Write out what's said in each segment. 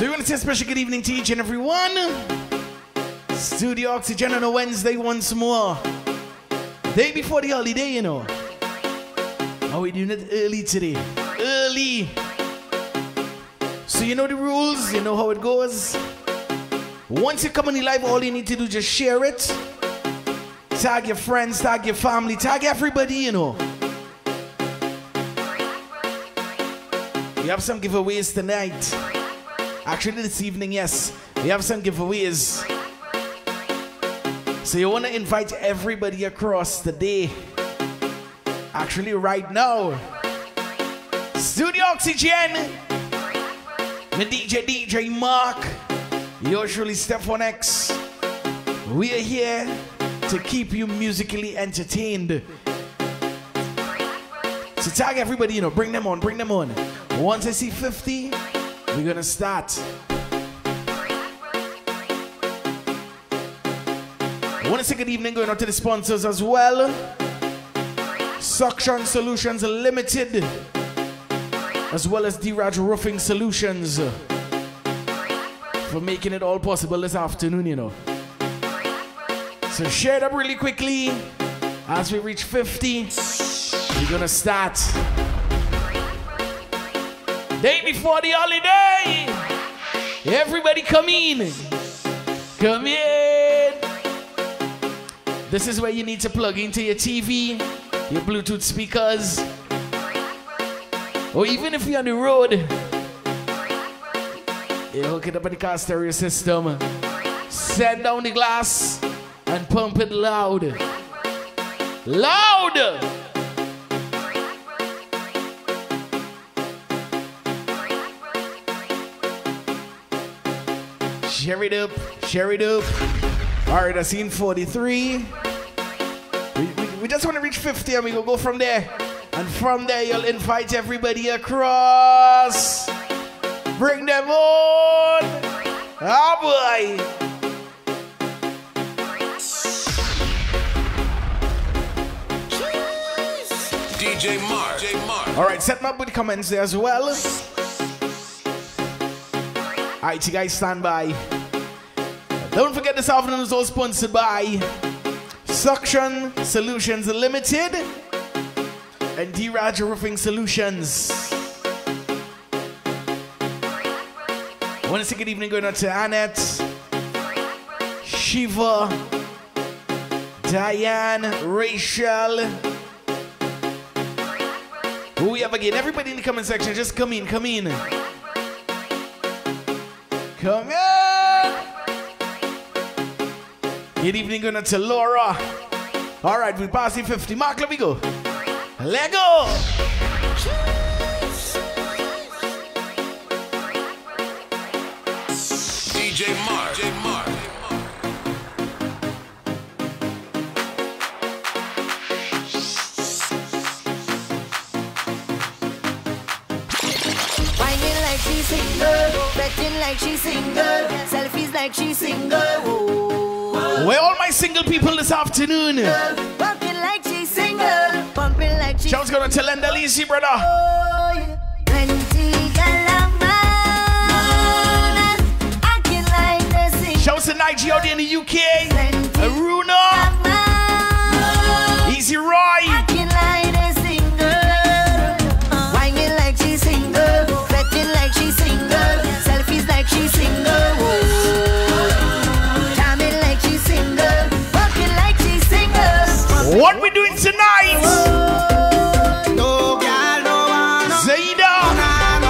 So we want to say a special good evening to each and every one. Studio Oxygen on a Wednesday once more. Day before the holiday, you know. Are we doing it early today? Early. So you know the rules, you know how it goes. Once you come on the live, all you need to do is just share it. Tag your friends, tag your family, tag everybody, you know. We have some giveaways tonight. Actually, this evening, yes. We have some giveaways. So you want to invite everybody across the day. Actually, right now. Studio Oxygen. The DJ Mark. Usually Steffon X. We are here to keep you musically entertained. So tag everybody, you know, bring them on, bring them on. Once I see 50, we're gonna start. I want to say good evening going out to the sponsors as well. Suction Solutions Limited, as well as D-Raj Roofing Solutions, for making it all possible this afternoon, you know. So share it up really quickly. As we reach 50, we're gonna start. Day before the holiday. Everybody come in. Come in. This is where you need to plug into your TV, your Bluetooth speakers, or even if you're on the road, you hook it up in the car stereo system, set down the glass, and pump it loud. Loud! Share it up, share it up. All right, I seen 43. We just want to reach 50 and we will go from there. And from there, you'll invite everybody across. Bring them on. Oh boy. DJ Mark. All right, set them up with the comments there as well. All right, you guys stand by. Don't forget this afternoon is all sponsored by Suction Solutions Limited and D-Raj Roofing Solutions. I want to say good evening going out to Annette, Shiva, Diane, Rachel. Who we have again? Everybody in the comment section, just come in, come in. Come in. Good evening going out to Laura. All right, we pass the 50 mark. Let me go. Let go. DJ Mark. Whining like she's single, betting like she's single, selfies like she's single. Whoa. Where all my single people this afternoon? Walking like she's single, pumping like she's John's gonna tell Lenda Lisi, brother. Oh, yeah. Plenty galama, acting like the single. Shouts to Nigeria out there in the UK. Aruna. Easy Roy. Acting like the single. Whining like she's single, betting like she's single, selfies like she's single. Whoa. Charming like she's single, walking like she's single. What we doing tonight? No girl, no one, no. Zaida. No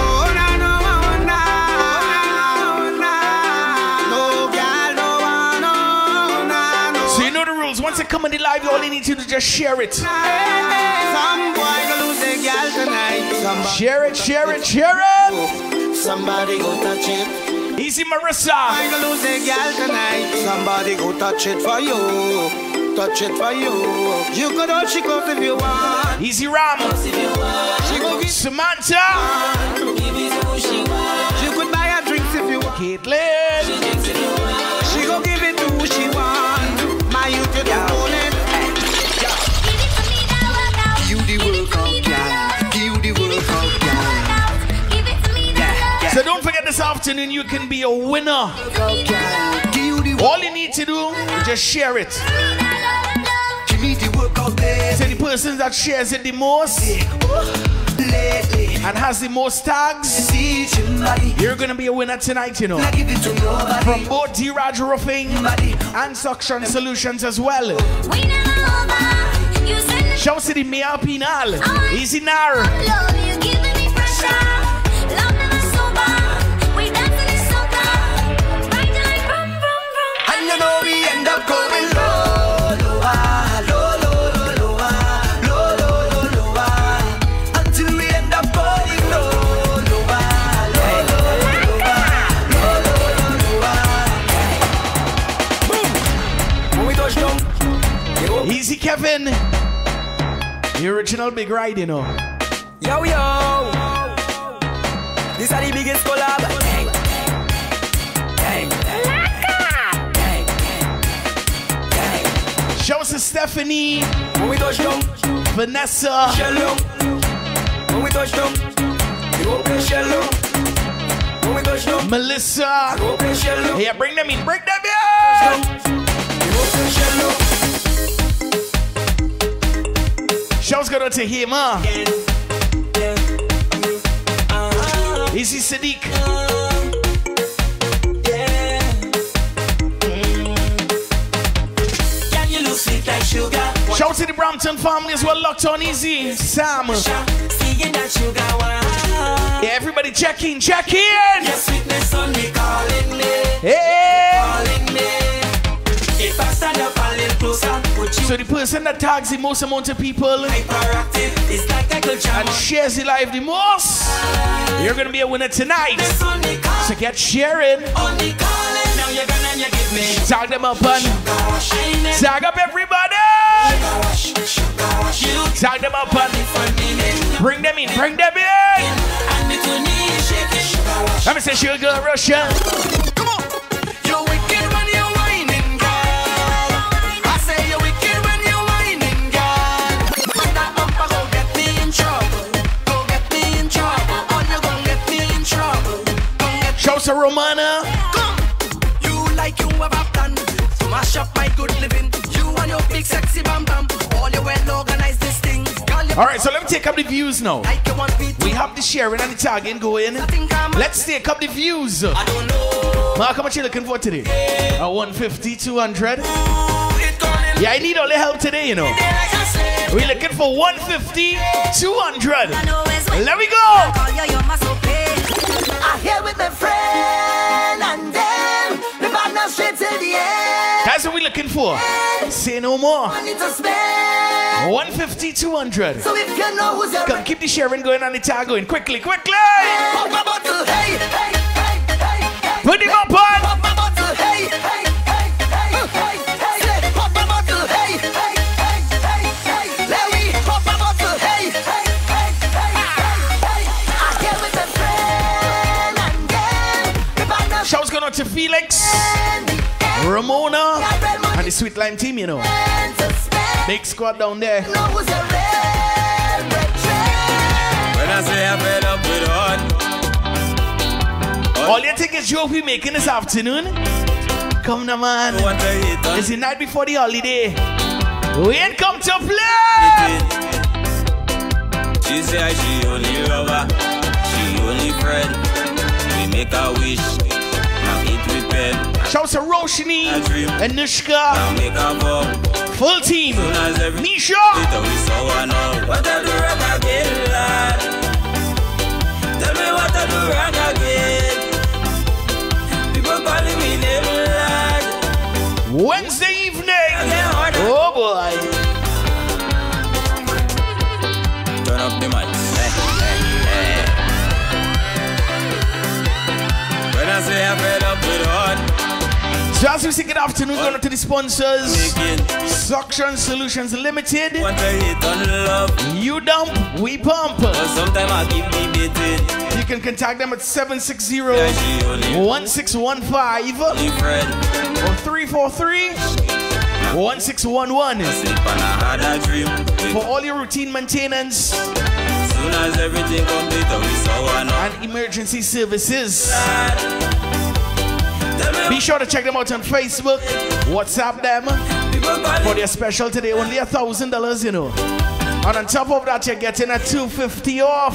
girl, no one, no. So you know the rules. Once you come on the live, all you need to do is just share it. Some boy gonna lose their girl tonight. Share it, share it, share it. Somebody go touch it. Easy Marissa. I gonna lose their girl tonight. Somebody go touch it for you. Touch it for you. You could all she goes if you want. Easy Ram. She go give Samantha. She could buy her drinks if you want. Caitlin. She go give it to who she want. My youth, you don't own it. You the workout, girl. You the workout, girl. So don't forget the this afternoon, you can be a winner. All you need to do is just share it. So the person that shares it the most and has the most tags, you're gonna be a winner tonight, you know. From both D-Raj Roofing and Suction Solutions as well. Shout to the Mia Pinal. Easy now. And you know we end up going low, lower, lower, until we end up going low, lower. Easy Kevin. The original big ride, you know. Yo, yo. This is the biggest collab. Shout to Stephanie, When we touch down, Vanessa, shallow. When we touch down, you open shallow. When we touch down, Melissa. you open shallow. Yeah, bring them in. You open shallow. Shouts go out to him, huh? Easy Sadiq. Shout to the Brampton family as well, locked on easy. Sam. Yeah, everybody check in, check in. Hey. So the person that tags the most amount of people and shares the live the most, you're gonna be a winner tonight. So get sharing. Tag them up and tag up everybody. Tag them up and bring them in, bring them in. Let me say she'll go Russia. Come on, you're wicked when you're whining, girl. I say you're wicked when you're whining, girl. That bumper go get me in trouble. Go get me in trouble. Oh, you gon' get me in trouble. Shouts to Romana. Come, you like you have a plan to mash up my good living. You and your big sexy bam bam. All you well organize this thing. All right, so let me take up the views now. Like you want me to. We have the sharing and the tagging going. Let's take up the views. I don't know. Mark, how much you looking for today? 150, 200? Yeah, I need all the help today, you know. We're looking for 150, 200. Let me go. I'm here with my friend and them. We partner straight to the end. That's what we're looking for. Say no more. I need to spend. 150, 200. So if you know who's your Come, keep the sharing going and the tag going. Quickly, quickly. pop my bottle, hey, hey, hey, hey, hey. Put him up on. Pop my bottle, hey, hey, hey, hey, hey, hey. Pop my bottle, hey, hey, hey, hey, hey. Let me pop my bottle, hey, hey, hey, hey, hey. I'm here with a friend and them. We partner Shouts going out to Felix, Ramona, and the Sweet Lime team, you know. to spend. Big squad down there. Know who's a red trend. When I say I'm fed up with hard, All you think is joke we making this afternoon? Come now, man. want to hit on It's the night before the holiday. We ain't come to play. it. She say she only lover, she only friend. We make a wish, now it we pen. Shouts to Roshni and Nushka. Now make a vow. Full team. Soon as every Nisha. little we saw one out. What I do wrong again, lad? Tell me what I do wrong again. People calling me name, lad. Wednesday evening. Oh boy. Turn up the mic. When I say I'm fed up with hard, So as we say good afternoon, going to the sponsors. making Suction Solutions Limited. want to hit on love. You dump, we pump. But sometimes I keep debating. You can contact them at 760-1615 Only friend. or 343-1611 Sleep and I had a dream. for all your routine maintenance Soon as everything complete, we saw one up. and and emergency services. Be sure to check them out on Facebook, WhatsApp them for their special today, only $1,000, you know. And on top of that, you're getting a $250 off.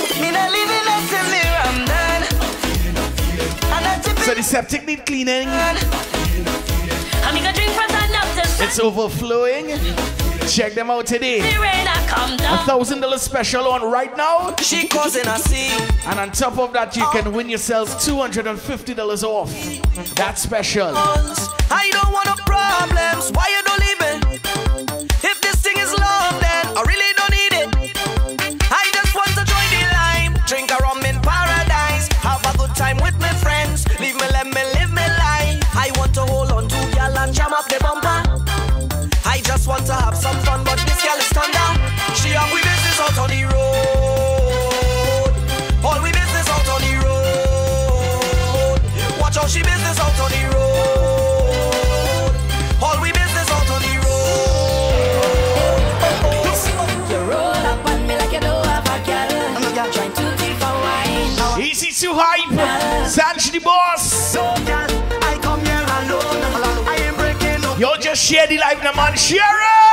So the septic need cleaning. It's overflowing. Check them out today. $1,000 special on right now. She causing a scene. And on top of that, you can win yourselves $250 off. That's special. I don't want no problems. Why you don't leave me? If this thing is love, then I really don't need it. I just want to join the line, drink a rum in paradise, have a good time with my friends. Leave me, let me live my life. I want to hold on to girl and jam up the bumper. I just want to have some fun, but this girl is thunder. She have we business out on the road. All we business out on the road. Watch out, she business out on the road. All we business out on the road. You roll up on me like you don't have a girl. Trying to keep a wine. Easy to hype. Sanch the boss. So girl, I come here alone. I ain't breaking no. Yo, just share the life, now, man. Share it.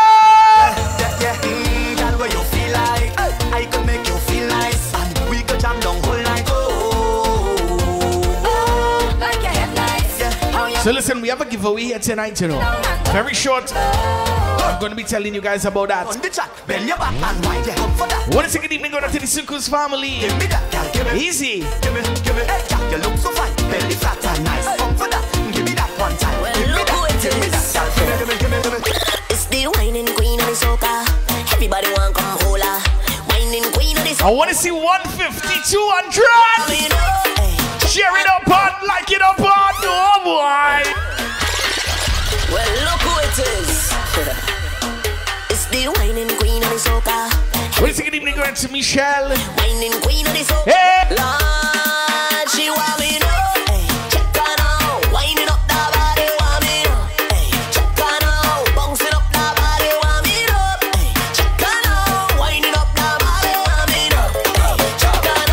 Girl, where you feel like I could make you feel nice, and we could jam down whole night. Like your headlights. So listen, we have a giveaway here tonight, you know. Very short. I'm going to be telling you guys about that. On the track, bend your back and wind your up for that. What is it good evening going to the Sukus family? Give me that, girl, give me. Easy. Give me. Hey, girl, you look so fine, belly flat and nice. Up for that, give me that one time. Well, Give me look who that, it give me is. that, girl, give me. It's the whining queen of the soca. Everybody want come hold her. Whining queen of the soca. I want to see 150, 200. Share it up on, like it up on. Oh boy. Well, look who it is. It's the whining queen of the soca. What is it good evening going to Michelle? Whining queen of the soca. Hey. Lord, she want me now. Check her now. Winding up the body, want me now. Check her now. Bouncing up the body, want me now. Check her now. Winding up the body, want me now. Check her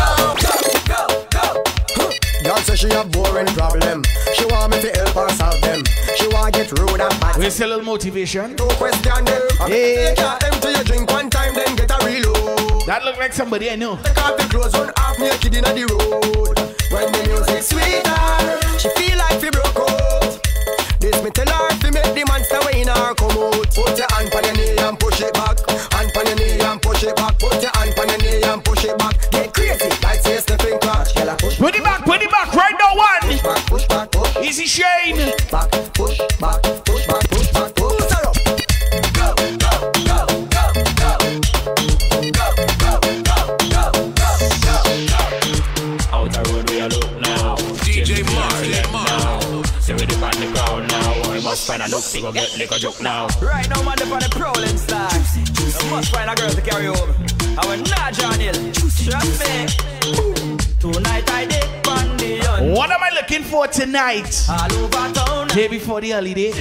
now. God says she a boring problem. She want me to help her solve them. She want get rude and bad. Where's a little motivation? No question them. Hey. Take her empty your drink one time, then get a reload. That look like somebody I know. Take off the clothes, run half naked inna the road. When the music sweeter, she feel like she broke out. This me tell her to make the monster way in her come out. Put your hand on your knee and push it back. Hand on your knee and push it back. Put your hand on your knee and push it back. Get crazy, like say Steffon crash. Girl, push Put it back right now, one. push back, push Easy Shane. back, push back, push back, push back, push her up. Out the road we are look now. DJ Mark. Say we dip on the crowd now. We must find a look, we go get lick a joke now. Right now, man, up on the prowling style. You must find a girl to carry over. I will not John Hill. Trust me. Tonight I did on the young. What am I looking for tonight? All over town. Day before the holiday.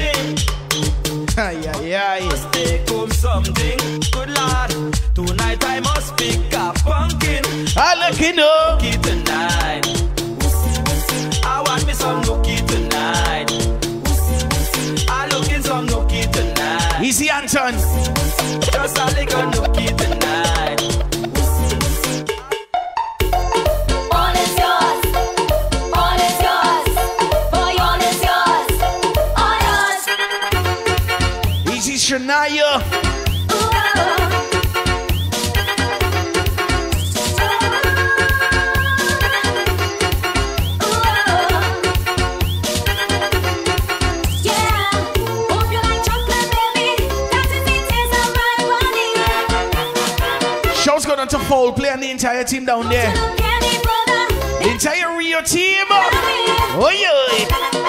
Ay. Must take home something. Good lad. Tonight I must pick a pumpkin. I looking up. Nookie tonight. I want me some nookie tonight. I looking some nookie tonight. Easy Anton. Just a little nookie tonight. All is yours. All is yours. Boy, all is yours. All yours. Easy Shania. Show's going on to foul play and the entire team down there. The entire Rio team. Oh yeah.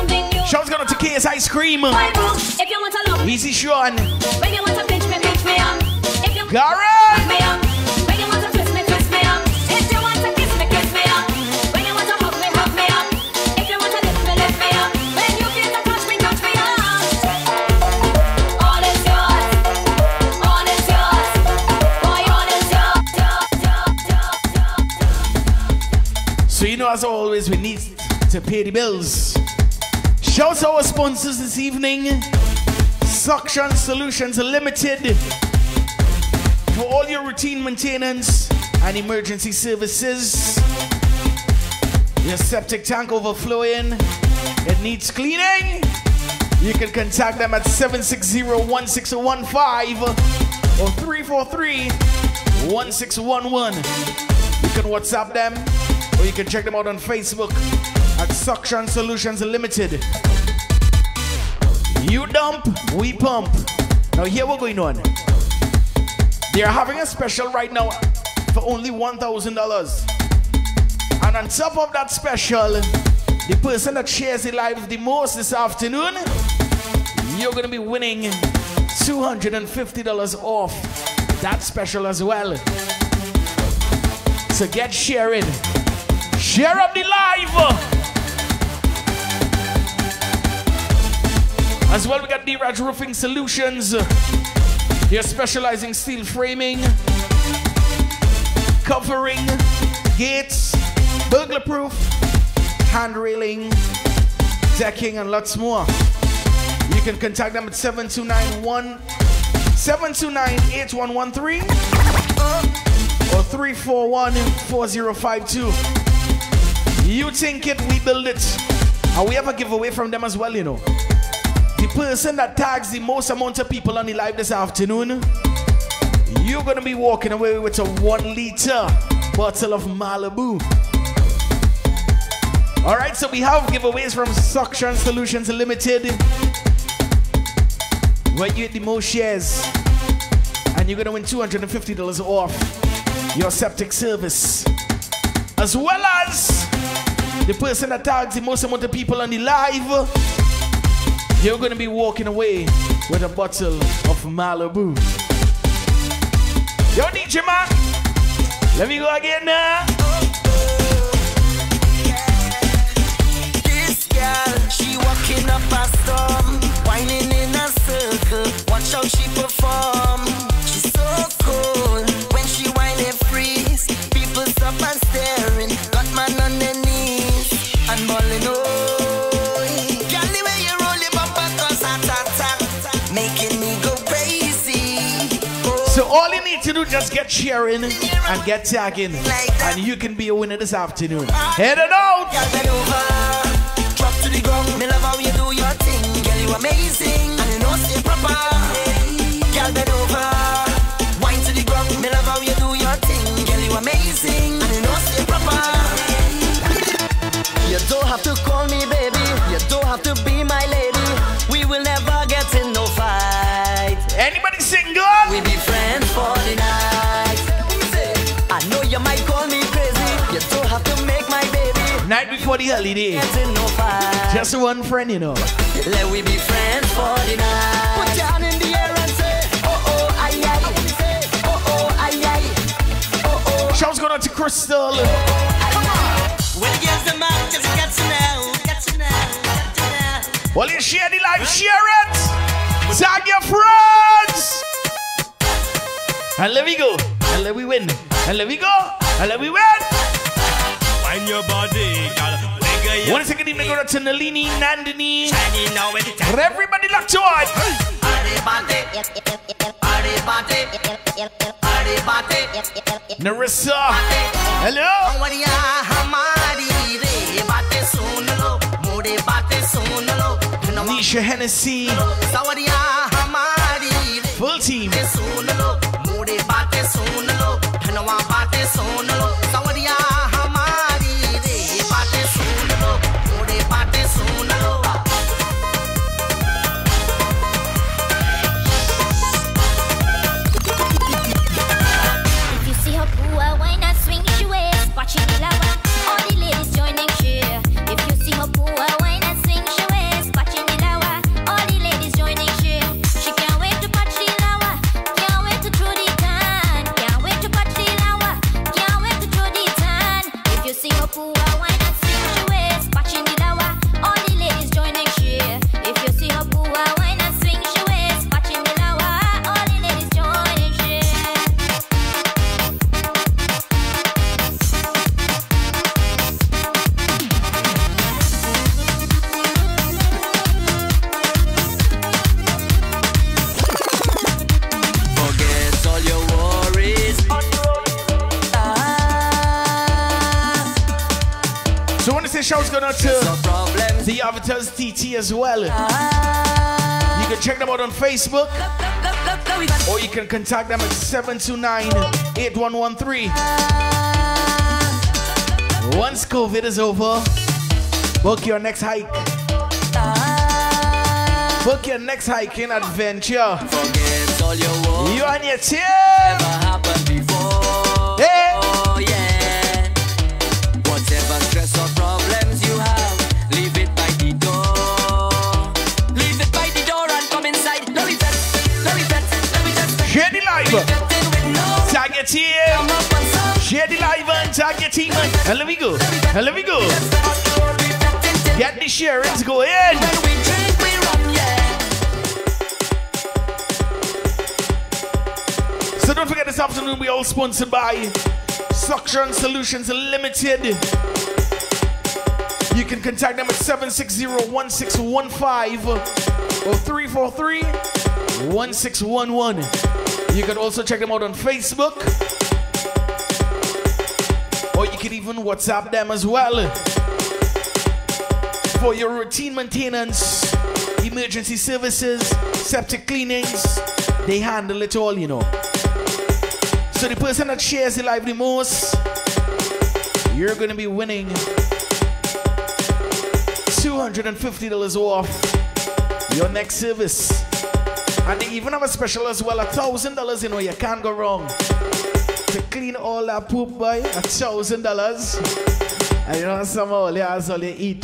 Ice cream. If you want to love, Easy Sean. when you want to pinch me Garrett! me up. When you want to twist me up. If you want to kiss me up. When you want to hug me up. If you want to lift me up. When you feel to touch me up. All is yours. All is yours. Boy, all is yours. So you know, as always, we need to pay the bills. Shout out our sponsors this evening. Suction Solutions Limited. For all your routine maintenance and emergency services. Your septic tank overflowing, it needs cleaning. You can contact them at 760-1615 or 343-1611. You can WhatsApp them or you can check them out on Facebook at Suction Solutions Limited. You dump, we pump. Now here what's going on. They're having a special right now for only $1,000. And on top of that special, the person that shares the live the most this afternoon, you're gonna be winning $250 off that special as well. So get sharing. Share up the live. As well, we got D-Raj Roofing Solutions. They're specializing steel framing, covering, gates, burglar proof, hand railing, decking, and lots more. You can contact them at 729-8113 or 341-4052. You think it, we build it. And we have a giveaway from them as well, you know. The person that tags the most amount of people on the live this afternoon, you're gonna be walking away with a 1-liter bottle of Malibu. Alright, so we have giveaways from Suction Solutions Limited, where you get the most shares, and you're gonna win $250 off your septic service. As well as the person that tags the most amount of people on the live, you're gonna be walking away with a bottle of Malibu. Yo, DJ man, let me go again now. This girl, she walking up a storm, whining in a circle. Watch how she perform. She's so cool when she whine and freeze. People stop and staring, got man on their knees and balling. Oh, girl, the way you roll your bumper, cause making me go crazy. Oh. So all you need to do, just get sharing and get tagging, and you can be a winner this afternoon. Head it out. Girl, bend over, drop to the ground. Me love how you do your thing. Girl, you amazing, and you know stay proper. Girl, bend over, wine to the ground. Me love how you do your thing. Girl, you amazing, and you know stay proper. You don't have to call me baby. You don't have to be my lady. We will never get in no fight. Anybody single? We be friends for the night. I know you might call me crazy. You don't have to make my baby. Night before the holiday. Get in no fight. Just one friend, you know. Let we be friends for the night. Put your hand in the air and say, oh oh, aye aye. Oh oh, aye aye. Oh oh. Shouts going out to Crystal. When it gets the mouth, just get to know. Get to know. Get to know. Well, you share the live, share it. Tag your friends. And let me go. And let we win. And let me go. And let we win. Find your body, girl. Wiggle your Want to take a deep go to Nalini, Nandini. shiny now with the time. Everybody lock to it. Narissa. Hello. Nisha Hennessy. Full team. If you see her poor, why not swing your waist? Watching the lover, all the ladies joining cheer. If you see her poor, why not swing your waist? Watching the lover, all the ladies joining cheer. She can't wait to watch the lover, can't wait to throw the time. say shouts going out to the Avatars TT as well. You can check them out on Facebook, or you can contact them at 729-8113. Once COVID is over, book your next hike. Book your next hiking adventure. Forget all your woes. You and your team. Never happened before. Hey. Oh yeah. Whatever stress or problems you have, leave it by the door. Leave it by the door and come inside. No repent, no repent. Let me just Share the live. repenting with no. Tag your team. Come up and some. Share the live and tag your team. And let me go. And let me go. Get the sharings going. When we drink, we run, yeah. So don't forget this afternoon we all sponsored by Suction Solutions Limited. You can contact them at 760-1615 or 343-1611. You can also check them out on Facebook, or you can even WhatsApp them as well. For your routine maintenance, emergency services, septic cleanings, they handle it all, you know. So the person that shares the live the most, you're going to be winning $250 off your next service. And they even have a special as well, $1,000, you know, you can't go wrong. To clean all that poop, boy, $1,000. And you know, somehow, that's all you eat.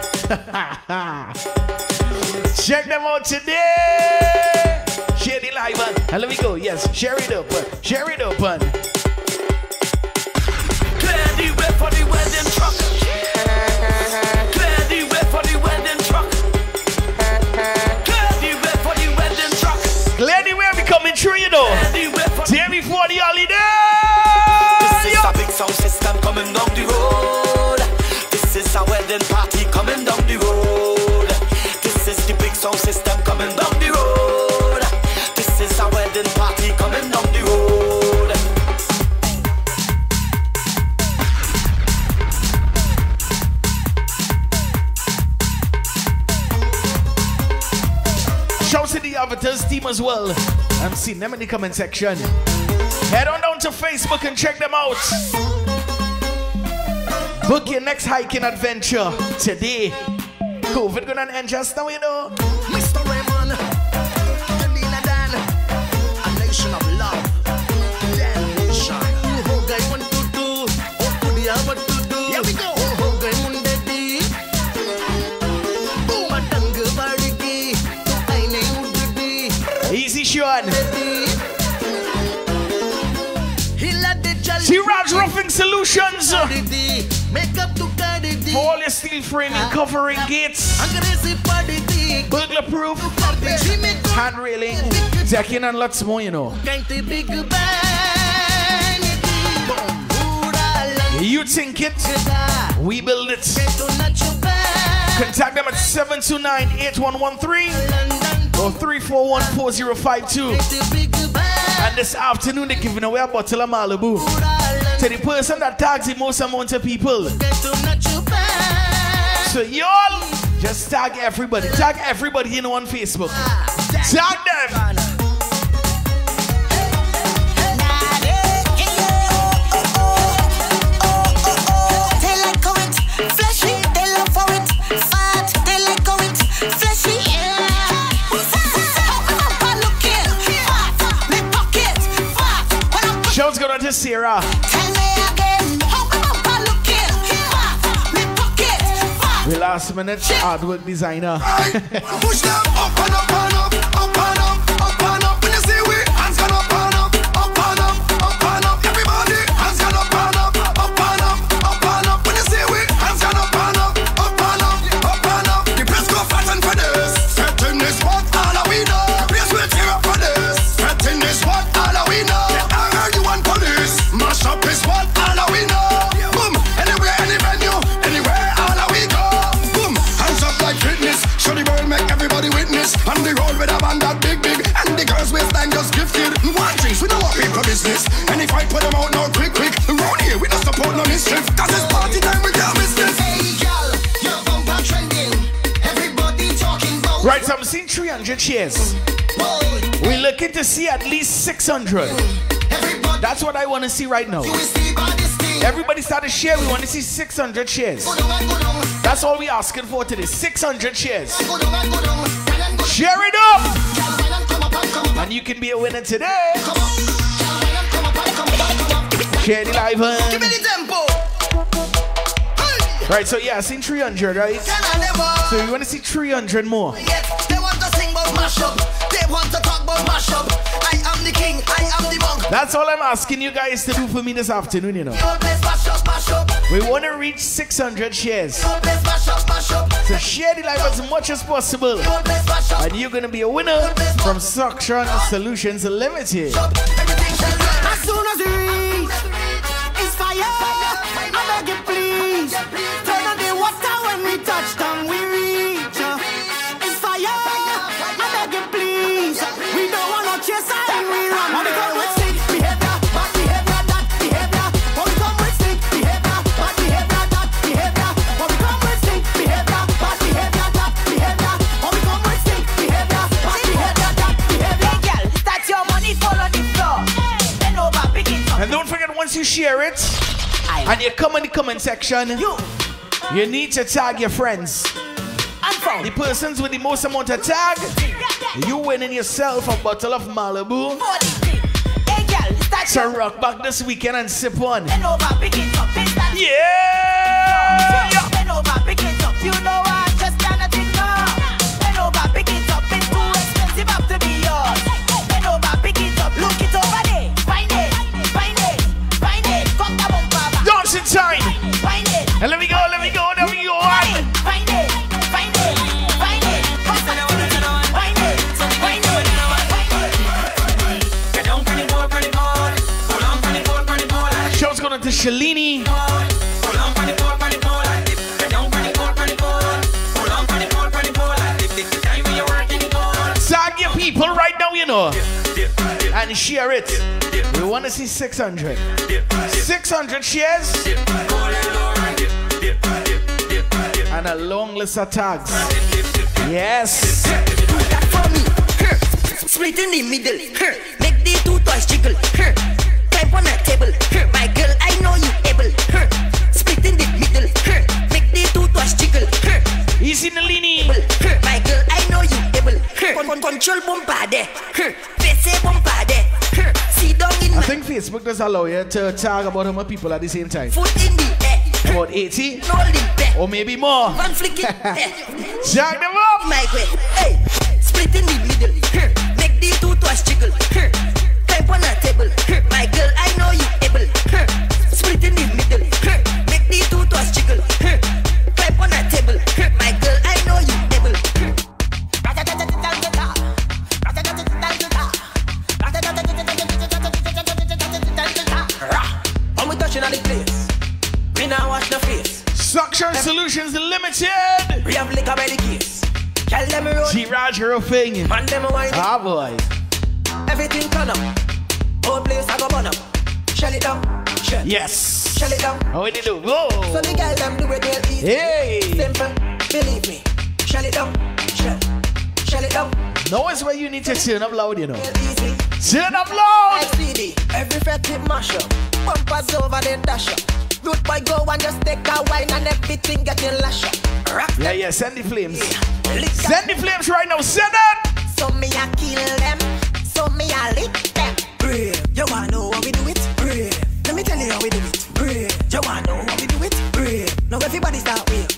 Check them out today. Share the live and let me go. Yes, share it up. Share it up. Clear the way for the wedding truck. Clear the way for the wedding truck. Clear the way for the wedding truck. Clear the way we coming through, you know. Clear the way for Day before the holiday. This is a big sound system coming down the road. This is a wedding party coming down the road. This is the big sound system coming down the road. This is a wedding party coming down the road. Shouts to the Avatars team as well. I'm seeing them in the comment section. Head on down to Facebook and check them out. Book your next hiking adventure today. COVID gonna end just now, you know. Mr. Raymond, Delina Dan, a nation of love, Dan nation. Oh, guy want to do, oh, could you have what to do? Here we go. Oh, guy want to do. Boom, a tango bariki, to I name would be. Easy, Sean. Hila de Jal. T-Raj Roofing Solutions. Make up to cardi. For all your steel framing, covering gates, Aggressive party. burglar proof, hand railing, decking, and lots more, you know. Can't the big bang. You think it, we build it. Contact them at 729-8113 or 341-4052. And this afternoon they're giving away a bottle of Malibu to the person that tags the most amount of people. So y'all just tag everybody you know on Facebook. Tag them. They like how it flashy, they love how it fat. They like how it flashy. Show's going on to Sarah. Tell me again, how come I look it? Me pocket, The last minute artwork designer. Push them up and up and up, up and up, up and up. When you see we hands gone up and up, up and up, up and up. Everybody hands gone up and up, up and up, up and up. When you see we hands gone up and up, up and up, up and up. The press go fatten for this. Setting this what all we know. Yes, we'll tear up for this. Setting this what all we know. I heard you want police. Mash up is what all we know. Boom, anywhere, any venue, anywhere all we go. Boom, hands up like fitness. Show the world, make everybody witness. On the road with a band that big, big. And the girls waistline just gifted. One drinks, we don't want people business. And if I put them out now quick, quick. Around here, we don't support no mischief. Cause it's party time, we can't miss this. Hey, girl, see 300 shares. We're looking to see at least 600. That's what I want to see right now. Everybody start to share. We want to see 600 shares. That's all we're asking for today. 600 shares. Share it up. And you can be a winner today. Share the live. Give me the tempo. Right, so yeah, I seen 300, right? So you want to see 300 more. They want to sing about mash up. They want to talk about mash up. I am the king, I am the monk. That's all I'm asking you guys to do for me this afternoon, you know. Mash up, mash up. We want to reach 600 shares. Mash up, mash up. So share the live as much as possible. And you're going to be a winner from Suction Solutions Limited. Everything shall run. As soon as we reach, it's fire. I beg you please. Turn on the water when we touch down. We reach. It's fire. I beg you please. We don't want no chaser and we run. When we come with sick behavior, bad behavior, that behavior. When we come with sick behavior, bad behavior, that behavior. When we come with sick behavior, bad behavior, that behavior. When we come with sick behavior, bad behavior, that behavior. Hey, girl, start your money fall on the floor. Bend over, pick it up. And don't forget, once you share it, and you come in the comment section, you need to tag your friends. The persons with the most amount of tag, you winning yourself a bottle of Malibu Hey, girl, start to rock back this weekend and sip on. bend over, pick it up. Yeah! Bend over, pick it up. You know I just can't think now. Bend over, pick it up. It's too expensive up to be yours. Bend over, pick it up. Look it over there. Find it, find it, find it. Fuck the bumper back. Dancing time! Find it. And let me go, let me go, let me go. Find it, find it, find it, find it. Find it, find it, find it. Get down, pretty boy, pretty boy. Hold on, pretty boy, pretty boy. Show's going to Shalini. Hold on, pretty boy, pretty boy. Get down, pretty boy, pretty boy. Hold on, pretty boy, pretty boy. Take the time when you're working it on. Tag your people right now, you know. And share it. We want to see 600. 600 shares. And a long list of tags. Yes. That for me. Split in the middle. Make the two toys jiggle. Climb on a table. My girl, I know you able. Split in the middle. Make the two toys jiggle. Easy Nalini. My girl, I know you able. Control bumper there. Face bumper there. See down in I my think Facebook does allow you to tag about how many people at the same time. foot in the air. About 80 Hold it back. or maybe more. One flick it. Tag them up. My way. Hey, split in the middle. Make the two toys jiggle. Climb on a table. My girl, I know you able. Split in the middle. Make the two toys jiggle. Climb on a table. My girl, I know you able. When we touching on the place, we now wash no face. Suction Solutions Limited. We have liquor by the case. Tell them road. G-Raj Roofing. Man them wine. Ah, boy. Everything turn up. Whole place I go burn up. Shell it down. Shell. Yes. Shell it down. How did you do? Whoa. So the girl them do it real easy. Hey. Simple. Believe me. Shell it down. Shell. Shell it down. Now is where you need to turn up loud, you know. Real easy. Turn up loud. XCD. Every fat tip mash up. Bumpers over then dash up. Root boy go and just take a wine and everything get you lash up. Rock Yeah, yeah, send the flames. lick Send the flames right now. Send it. So me a kill them. So me a lick them. Brave. You wanna know how we do it? Brave. Let me tell you how we do it. Brave. You wanna know how we do it? Brave. Now everybody start with.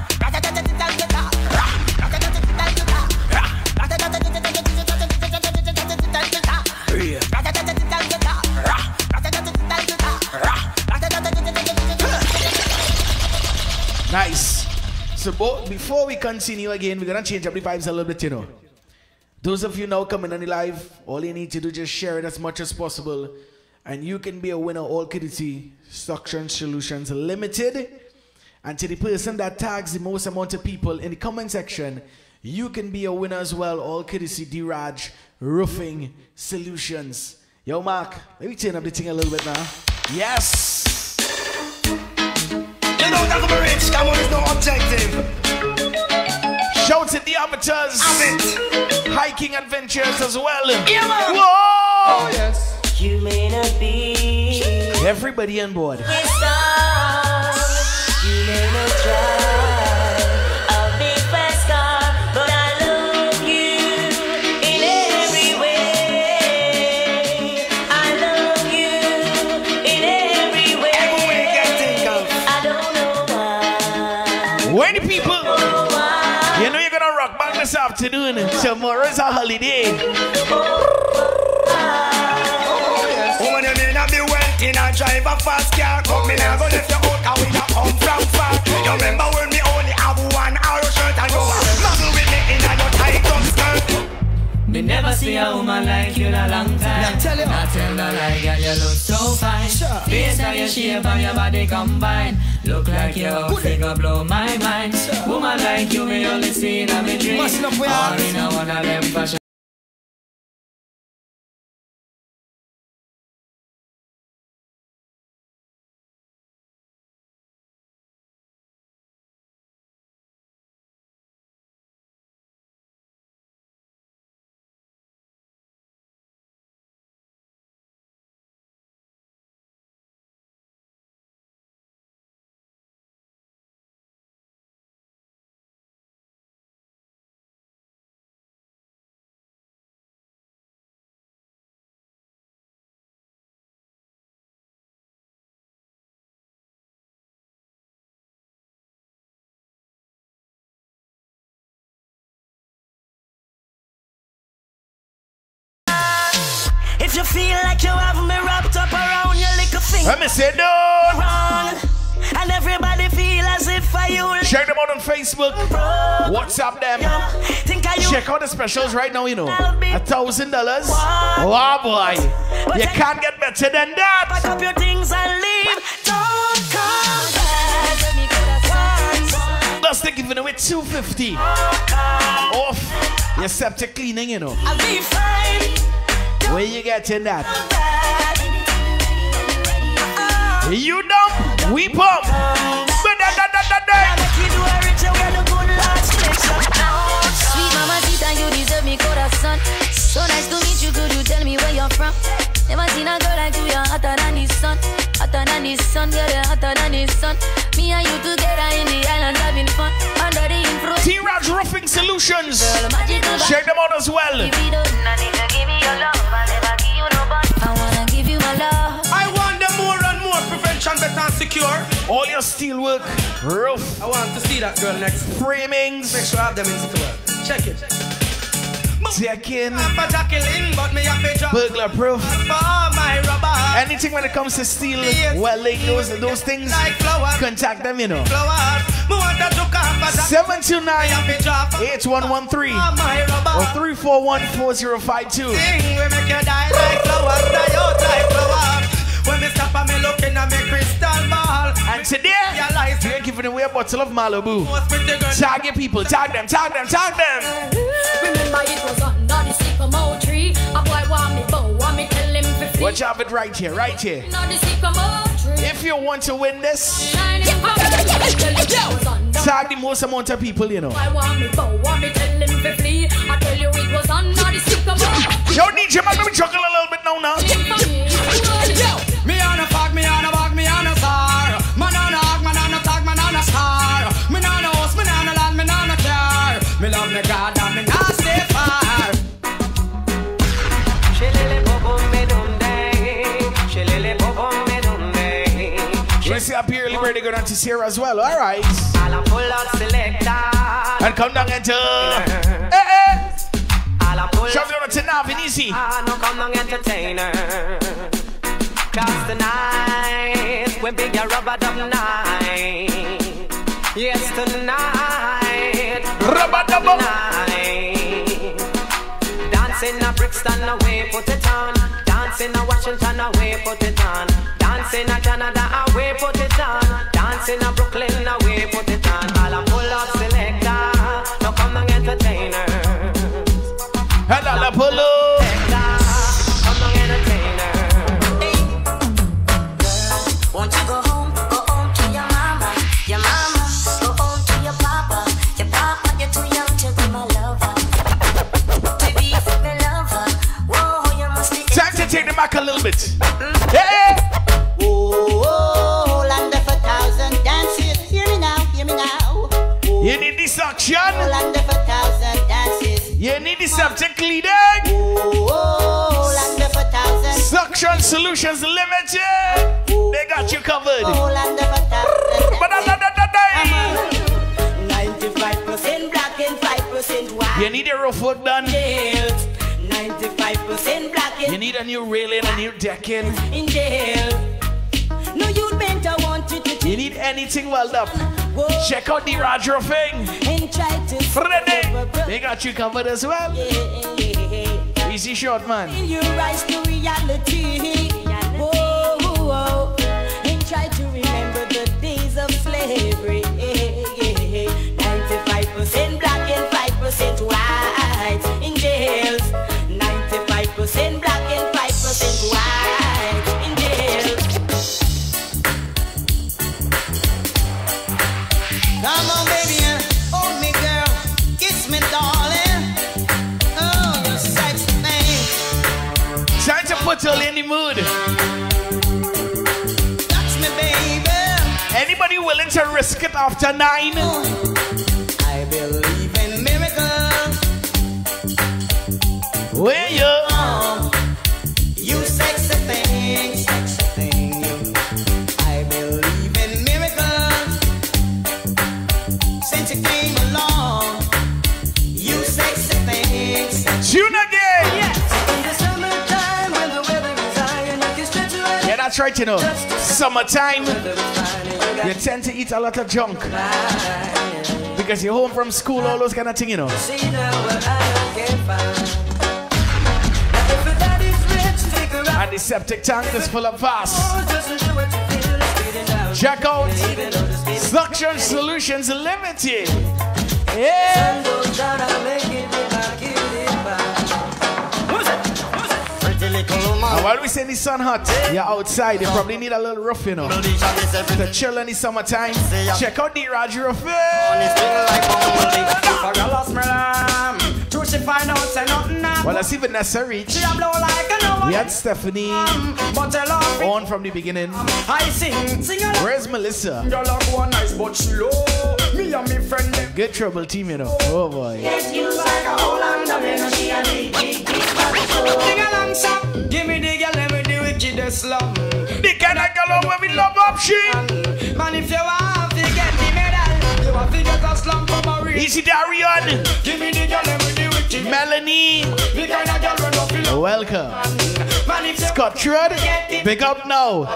Nice. So before we continue again, we're gonna change up the vibes a little bit, you know. Those of you now coming on the live, all you need to do is just share it as much as possible, and you can be a winner. All courtesy Suction Solutions Limited. And to the person that tags the most amount of people in the comment section, you can be a winner as well. All courtesy D-Raj Roofing Solutions. Yo, Mark, maybe turn up the thing a little bit now. Yes. You know that I'm rich, come on, it's no objective. Shout to the amateurs. Hiking adventures as well. Yeah, man. Whoa! Oh, yes. You may not be Everybody on board. a star. You may not drive a big fast car, but I love you in every way. I love you in every way. Every way you can think of. I don't know why. When the people, you know you're gonna rock back this afternoon. Tomorrow's a holiday. Woman, you may not be wealthy, not drive a fast car. Come in and go left your out, and we not come from far. You remember when we only have one arrow shirt and you muggle with me in a your tight up skirt. Me never see a woman like you in a long time. Now tell you. Not tell no lie, girl, you look so fine. Sure. Based on your shape and your body combined, look like your figure blow my mind. Woman like you, me only see in a me dream. Must love for your Or heart. in a one of them fashion. If you feel like you have me wrapped up around your little finger, Let me say no. wrong, and everybody feel as if I you Check them out on Facebook. WhatsApp them. think I you Check out the specials right now, you know. $1,000. Oh boy. You can't get better than pack that. up your things and leave. Don't come back. Plus they're giving away $250 off your septic cleaning, you know. I'll be fine. Where you getting that? Back. You dump, we pump. Make you do a rich, you get a good last selection. Sweet mama, you deserve me corazón. So nice to meet you, could you tell me where you're from? Never seen a girl like you, you're hotter than the sun. Hotter than the sun, girl, you're hotter than the sun. Me and you together in the island having fun. Under the influence, T-Raj Roofing Solutions. girl, magical Check them out as well. Give me those, I need to give me your love. I never give you no bun. I wanna give you my love. I want them more and more prevention, better and secure. All your steel work, roof, I want to see that girl next. framings, Make sure I have them in store. Check it. decking, For Jacqueline, but me have to drop burglar proof. for my rubber. Anything when it comes to steel, welding, those things, Like flowers, contact them, you know. flowers. Me want to look up for Jacqueline. 729-8113 For my rubber. or 341-4052. Thing we make you die like flowers, die out like flowers. When me stop and me looking at me crystal ball. And today, Realize we're giving away a bottle of Malibu. most pretty girl. Tag your people, tag them, tag them, tag them. Remember it was under the sycamore tree. A boy want me bow, want me tell him to flee. Watch out, it right here, right here. Under the sycamore tree. If you want to win this, Shining from the was under. tag the most amount of people, you know. I want me bow, want me tell him to flee. I tell you it was under the sycamore. Yo, DJ, man, let me chuckle a little bit now, now. Me on a fog, me on a bog, me on a star. Man on a hog, man on a tag, man on a star. Me on a house, me on a land, me on a car. Me love me God and me not stay far. Let's see up here, Liberty go down to Sierra as well. All right. And come down into. Shove down to Navin, easy. No come on entertainer. Cause tonight we big a rubber dub night. Yes tonight. Rubber dub night. Dancing a Brixton away, put it on. Dancing a Washington away, put it on. Dancing a Canada away, put it on. Dancing a Brooklyn away, put it on. All a pull up selector. No come on entertainer. Hello, Polo. Come on entertainer. Want to go home to your mama, go home to your papa, you're too young to to take them back a little bit. Hey! Oh, land of 1,000 dances. Hear me now, hear me now. You need the suction. Oh, land of 1,000 dances. You need the septic cleaning. Oh, land of 1,000. Suction Solutions Limited. They got you covered. Oh, land of 1,000. But 95% black and 5% white. you need your roof work done. 95% black and You need a new railing, a new decking. in jail. No, you'd better want you to You need anything welded up. go Check out the Raj Roofing. and try to Friday. They got you covered as well. yeah. Easy short, man. You rise to reality. Whoa, whoa, and try to remember the days of slavery. 95% black and 5% white in jails. 95% black and 5% white in jails. Come on, baby, hold me, girl, kiss me, darling. Oh, you're sexy thing. Time to put you in the mood. Touch me, baby. Anybody willing to risk it after 9? I believe in miracles. Where you? You sexy thing, sexy thing. I believe in miracles. Since you came along, you sexy thing, sexy. Tune again. Yes. In the summertime when the weather is high and I can stretch you out. Yeah, that's right, you know. Summertime, you tend to eat a lot of junk. Because you're home from school, all those kind of things, you know. See now what I can find. Now if your daddy's rich, take her out. And the septic tank is full of fast. Just enjoy what you feel, it's getting down. Check out Even though the speed Suction Solutions Limited. Yeah. goes down, I'll make it if I get it back. Who's it? Pretty little woman. And while we say the sun hot, you're outside, you probably need a little roof, you know. To chill in the summertime, check out the Raj Roofing. Well, let's see Vanessa reach. We had Stephanie on from the beginning. I sing Where's Melissa? Your love one nice but slow. Me and me friend them. Good trouble team, you know. Oh boy. you like a whole lot of energy and Sing along, son. Give me the girl, let me do wickedest love. The kind of girl where we love option. Man, if you want to get the medal, you want to get a slump from a real. Easy Darian. Give me the girl, let me do wicked. Melanie. The kind of girl we don't feel. Welcome. Man, if you Scott Trud. Big up now.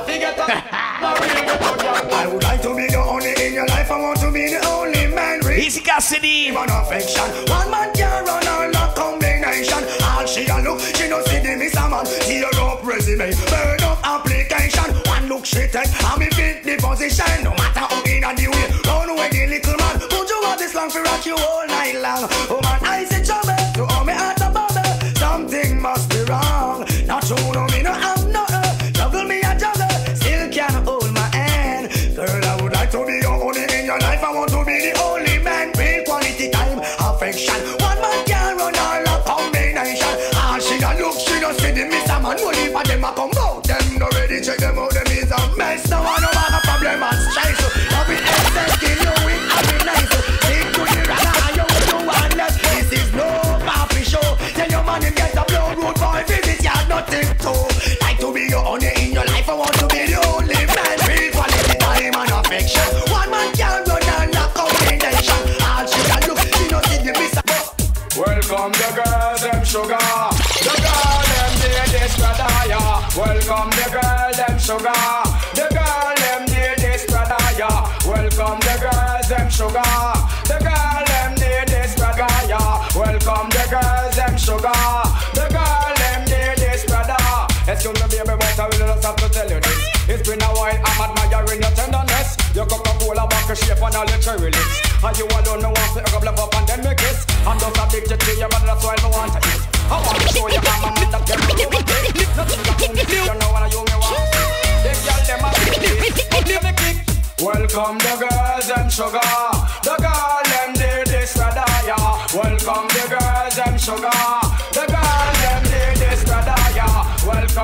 I would like to be the only in your life. I want to be the only man. Easy Cassidy. On affection, one man can run all that combination. All she a look, she no see the miss a man. Tear up resume, burn up application. One look she take, and me fit the position. No matter how in a the way, run away the little man. Put you want this long for rock you all night long. Oh man, I see trouble, to all me heart a bubble. Something must be wrong. Not true, no me no have no juggle me a juggle, still can't hold my hand. Girl, I would like to be your only in your life. I want to be the only man. Real quality time, affection. One man can run all a combination. All she a look, she no see the miss a man. Only for them a come out. Them no ready, check them out. Them is a mess. No one no have a problem and stress. I'll be accepting you with happy nice. Stick to the rasta, you do one less. This is no coffee show. Tell your man him get a blow road boy visit. You have nothing to like to be your only in your life. I want to be the only man. Real quality time and affection. One man can run all a combination. All she can look, she no see the miss. Welcome the girls, them sugar. The girl, them need this brother, yeah. Welcome the girl, them sugar. The girl, them need this brother, yeah. Welcome the girls, them sugar. The girl, them need this brother, yeah. Welcome the girls, them sugar. The girl, them need this brother. Excuse me, baby, but I will just have to tell you this. It's been a while, I'm admiring your tenderness. Your Coca-Cola back shape and all your cherry lips. And you alone know want to hook up and then make kiss. I'm just addicted to you, but that's why I want to eat. I want to show you I'm a man that can do it. Nothing that can do you know what you me want. They girl them a kick. Welcome the girls, them sugar. The girl, them need this brother, yeah. Welcome the girls, them sugar. The girl, them need this brother, yeah. Welcome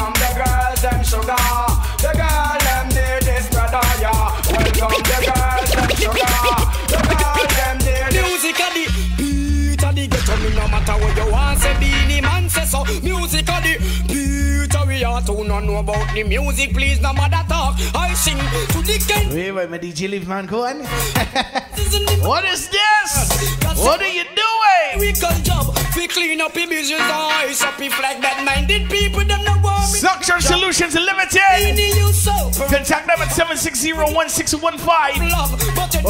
That who not know about the music, please no matter talk. I sing to the king. Wait, my DJ leave man go on. What is this? What are you doing? We can job, we clean up the business, eyes up if like that-minded people, them no want me. Suction Solutions Limited. You so Contact them at 760-1615 or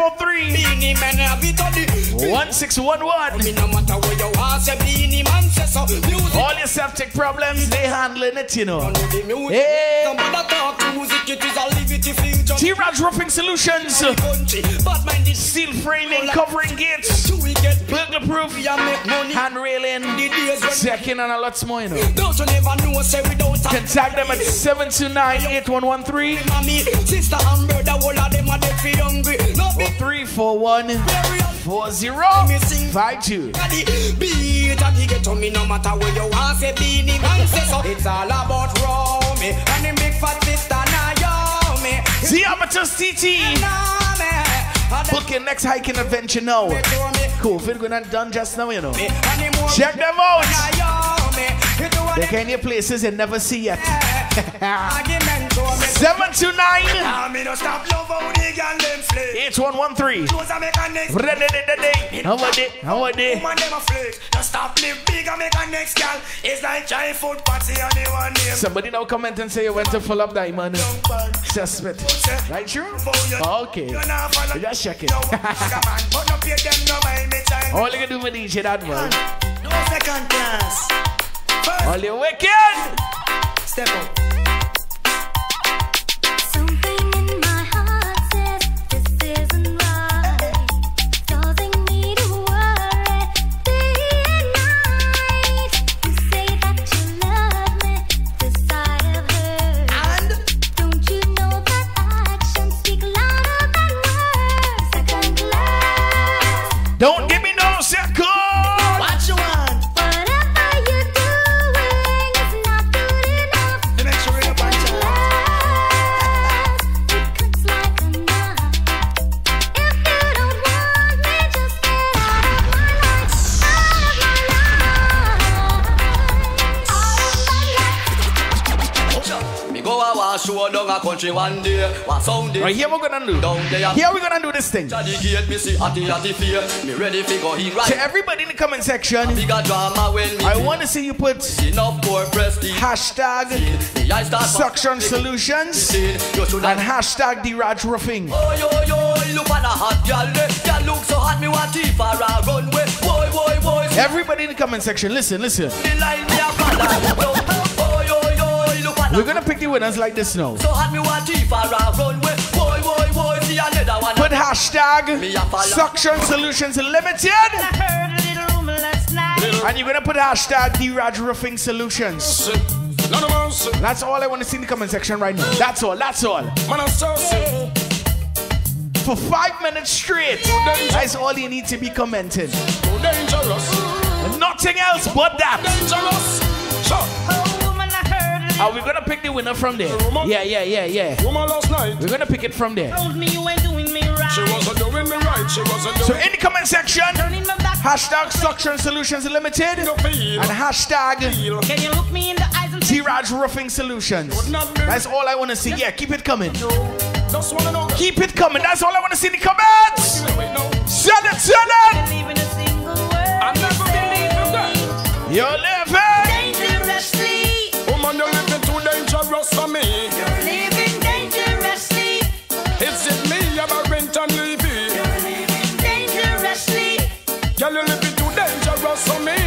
343-1611. no matter where you are, say Beanie Man say so. Music, All your septic problems, they handling it, you know. the music. Hey. No matter talk to music, it is a liberty future. T-Raj Roofing Solutions. Country, but mind this. Steel framing, covering gates, We get burglar proof, and make money. hand railing, The days when second and a lot more, you know. don't you never know, say we don't have Contact them at 729-8113 mommy, sister and brother, all of them are dead for hungry. No or big 341-4052. beat and you get to me no matter where you want, say Beanie Man say so. It's all about Romy and the big fat sister Naomi. The Amateurs TT. Booking next hiking adventure now. Cool, if you're done just now, you know. Check them out. They're kind of places you never see yet. 729-8113. How about it? How about it? Somebody now comment and say you went to full up diamond. Suspect. Right, true? Okay. We just check it. All you can do with DJ that one. No second class. All you wicked. Steffon. Something in my heart says this isn't right, causing me to worry day and night. You say that you love me, this I have heard. And Don't you know that actions speak louder than words? Second class. Don't give me no second. what you want? Whatever you're doing is not good enough. To make sure you're punch out. It cuts like a knife. If you don't want me, just get out of my life. Me go a wash show down a country one day. What sound Right, it? here we're gonna do. Down there. Here we're gonna do this thing. At the gate, me see atty fear. Me ready fi go in To right. everybody in the comment section, Bigger drama when me I want to see you put enough poor prestige. hashtag The eye start Suction Solutions You should and have. hashtag D-Raj Roofing. Oh yo yo, look at a hot girl. Girl look so hot, me want tea for a runway. Boy boy boy, Everybody in the comment section, listen. the line me a follow. Oh yo yo, look at We're a gonna pick the winners like this now. so hot, me want tea for a runway. Boy boy boy, see another one. Put hashtag Suction Solutions Limited. And you're gonna put hashtag D-Raj Roofing Solutions. That's all I want to see in the comment section right now. That's all. For 5 minutes straight. That's all you need to be commenting. Nothing else but that. Are we gonna pick the winner from there? Yeah. Woman last night, We're gonna pick it from there. Told me you ain't doing me right. she wasn't doing me right, she wasn't So doing in the comment section, Turning my back. hashtag Suction Solutions Limited me feel. and hashtag Can you look me in the eyes and say T-Raj Roofing Solutions. That's all I want to see. Yeah, keep it coming. Just wanna know. Keep it coming. That's all I want to see in the comments. Wait, no. Send it. believe in a single word? I never believe in that. You're living. Dangerously, Woman, you're living too dangerous for me. you're living dangerously, Is it me, Aberrant and Levy? you're living dangerously. Girl, you're living too dangerous for me.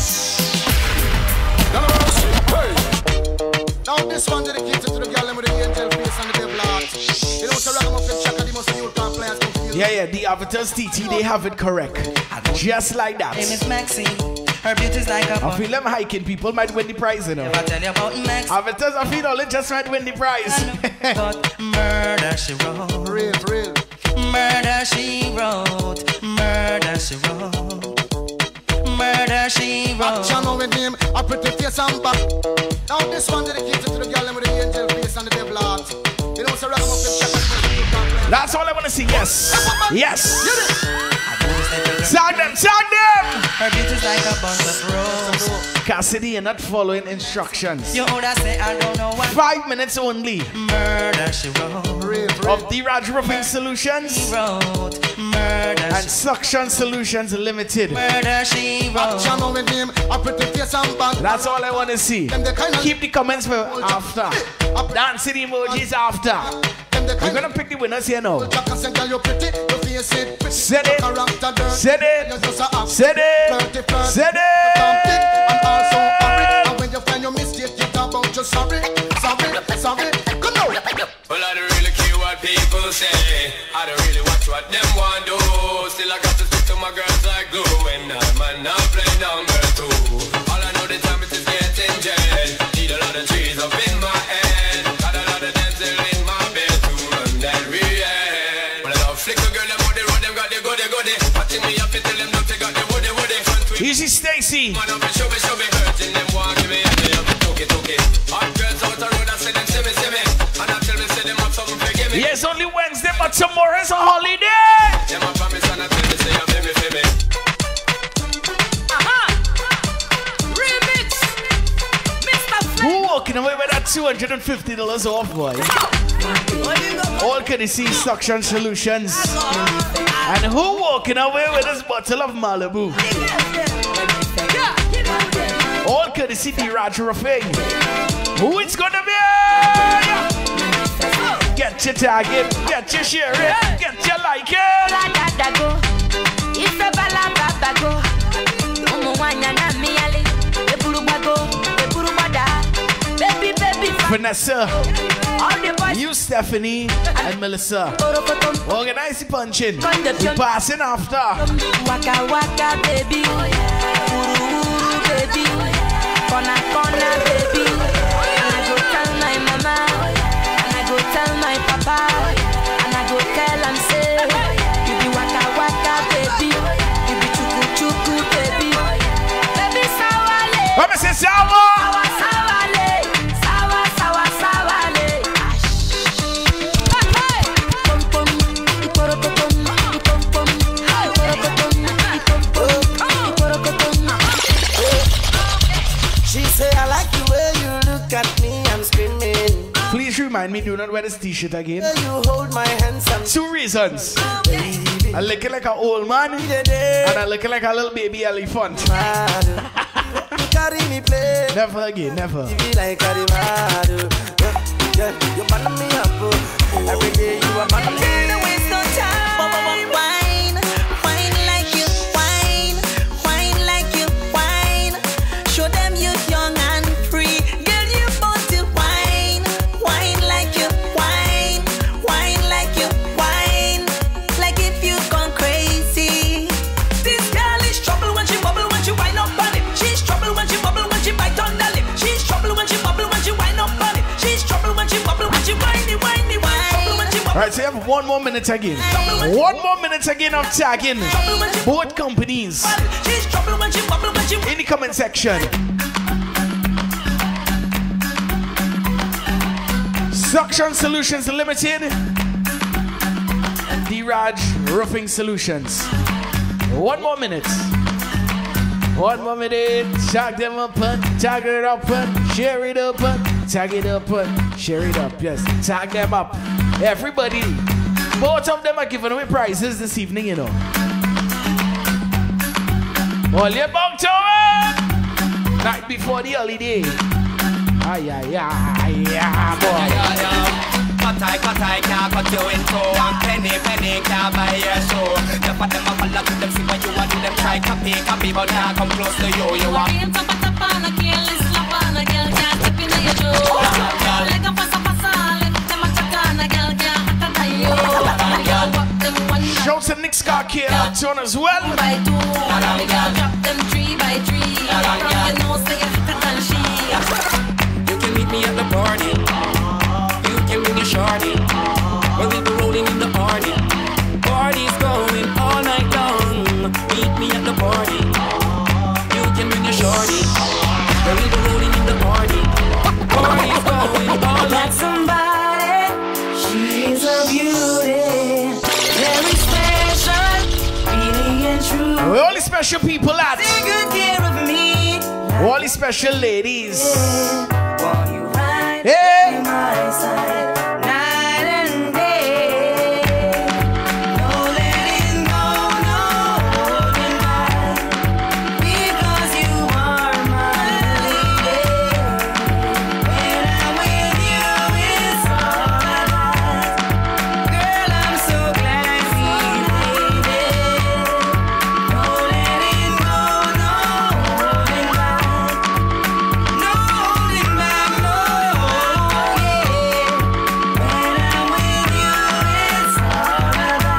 Hey. Now this one dedicated to the girl with the angel face and the devil heart. You know, so ragamuffin chaka, the most youth can play as confused. Yeah, the Avatars TT, they have it correct. Just like that. Hey, Miss Maxine, her beauty's like a I bun. feel them hiking people might win the prize, you know. If I tell you about Max, Avatars, I feel all it just might win the prize. but murder she wrote, Real. murder she wrote, murder she wrote, murder she wrote. Channel with him, a pretty face and back. Now this one dedicated to the girl with the angel face and the devil heart. You know, so ragamuffin chaka, the most youth can play as That's all I want to see. Yes. Tag them, tag them! Her beauty's like a bunch of roses. Cassidy, you're not following instructions. You would say I don't know what 5 minutes only murder she wrote. of D-Raj Roofing Solutions She wrote murder and Suction Solutions Limited. murder she wrote. Channel with him, a pretty face and bad. That's all I want to see. Keep the comments for after. Dancing emojis after. We're gonna pick the winners here now. Set it, set it, set it, set it. And also hurry. And when you find your mistake, you talk about your sorry. Come on. Well, I don't really care what people say. I don't really watch what them want do. Still, I got to stick to my girls like glue. And I'm not playing number two. All I know the time it is getting jet. Need a lot of trees up in my head. Got a lot of dancing in my bed to run that real. Well, I love flick a girl, them on the road, them got the goody. Watching me up, tell them don't take out the woody. Front tweet. Easy Stacy. Man up and show me. Hurting them, want give me a day up and took it. Hot girls out the road, I say them see me. And I tell me, say them have something to give me. Yes, only Wednesday, but tomorrow's a holiday. Yeah, my promise and I tell me, say you feel me. Remix, Mr. Who walking away with that $250 off, boy? All courtesy Suction Solutions. And who walking away with this bottle of Malibu? All courtesy D-Raj Roofing. Who it's gonna be? Get your target, get your share it, get your like it. Vanessa, you Stephanie, and Melissa. Organize the punching. We're passing after. Waka waka baby, ooh baby, corner baby. And I go tell my mama, and I go tell my papa, and I go tell am say, you be waka waka baby, you be chuku chuku baby, baby sawale. Come and say sour. Please remind me, do not wear this t-shirt again. You hold my hands and 2 reasons. I looking like an old man, and I looking like a little baby elephant. carry me play. Never again, never. You be like Caribado. Yeah, you man me up. Every day you are man me. Don't waste no time. Wine like you, wine like you, wine. Show them you young and free. Girl, you born to wine like you, wine like you, wine. Like if you gone crazy. This girl is trouble when she bubble, when she wind up on it. She's trouble when she bubble, when she bite on the lip. She's trouble when she bubble, when she wind up on it. She's trouble when she bubble, when she whiny, whiny, whine. Alright, so you have 1 more minute again. 1 more minute again of tagging both companies in the comment section. Suction Solutions Limited and D-Raj Roofing Solutions. 1 more minute. 1 more minute. Tag them up and tag it up and share it up and tag it up and share it up. Yes, tag them up. Everybody, both of them are giving away prizes this evening, you know. All you bumped to it! Night before the holiday. Ay, boy. Cut I can't cut you in two. Penny can't buy your show. The for them a follow to them, see what you want, do them try copy, but can't come close to you. You want Shouts to Nick's car here on as well. Drop them 3 by 3. You know, say you're hotter than she. you can meet me at the party. You can bring your shorty. We'll be rolling in the party. Party's going all night long. Meet me at the party. You can bring your shorty. We'll be rolling in the party. Party's going all night. Somebody, she's a beauty, very special, really and true. special people at? Take good care of me. All the special ladies. Want you right Hey. by my side, night and day. No letting go, no holding back, because you are my lady. When I'm with you, it's all I got. Girl, I'm so glad we made it. No letting go, no holding back. No holding back, no, yeah. When I'm with you, it's all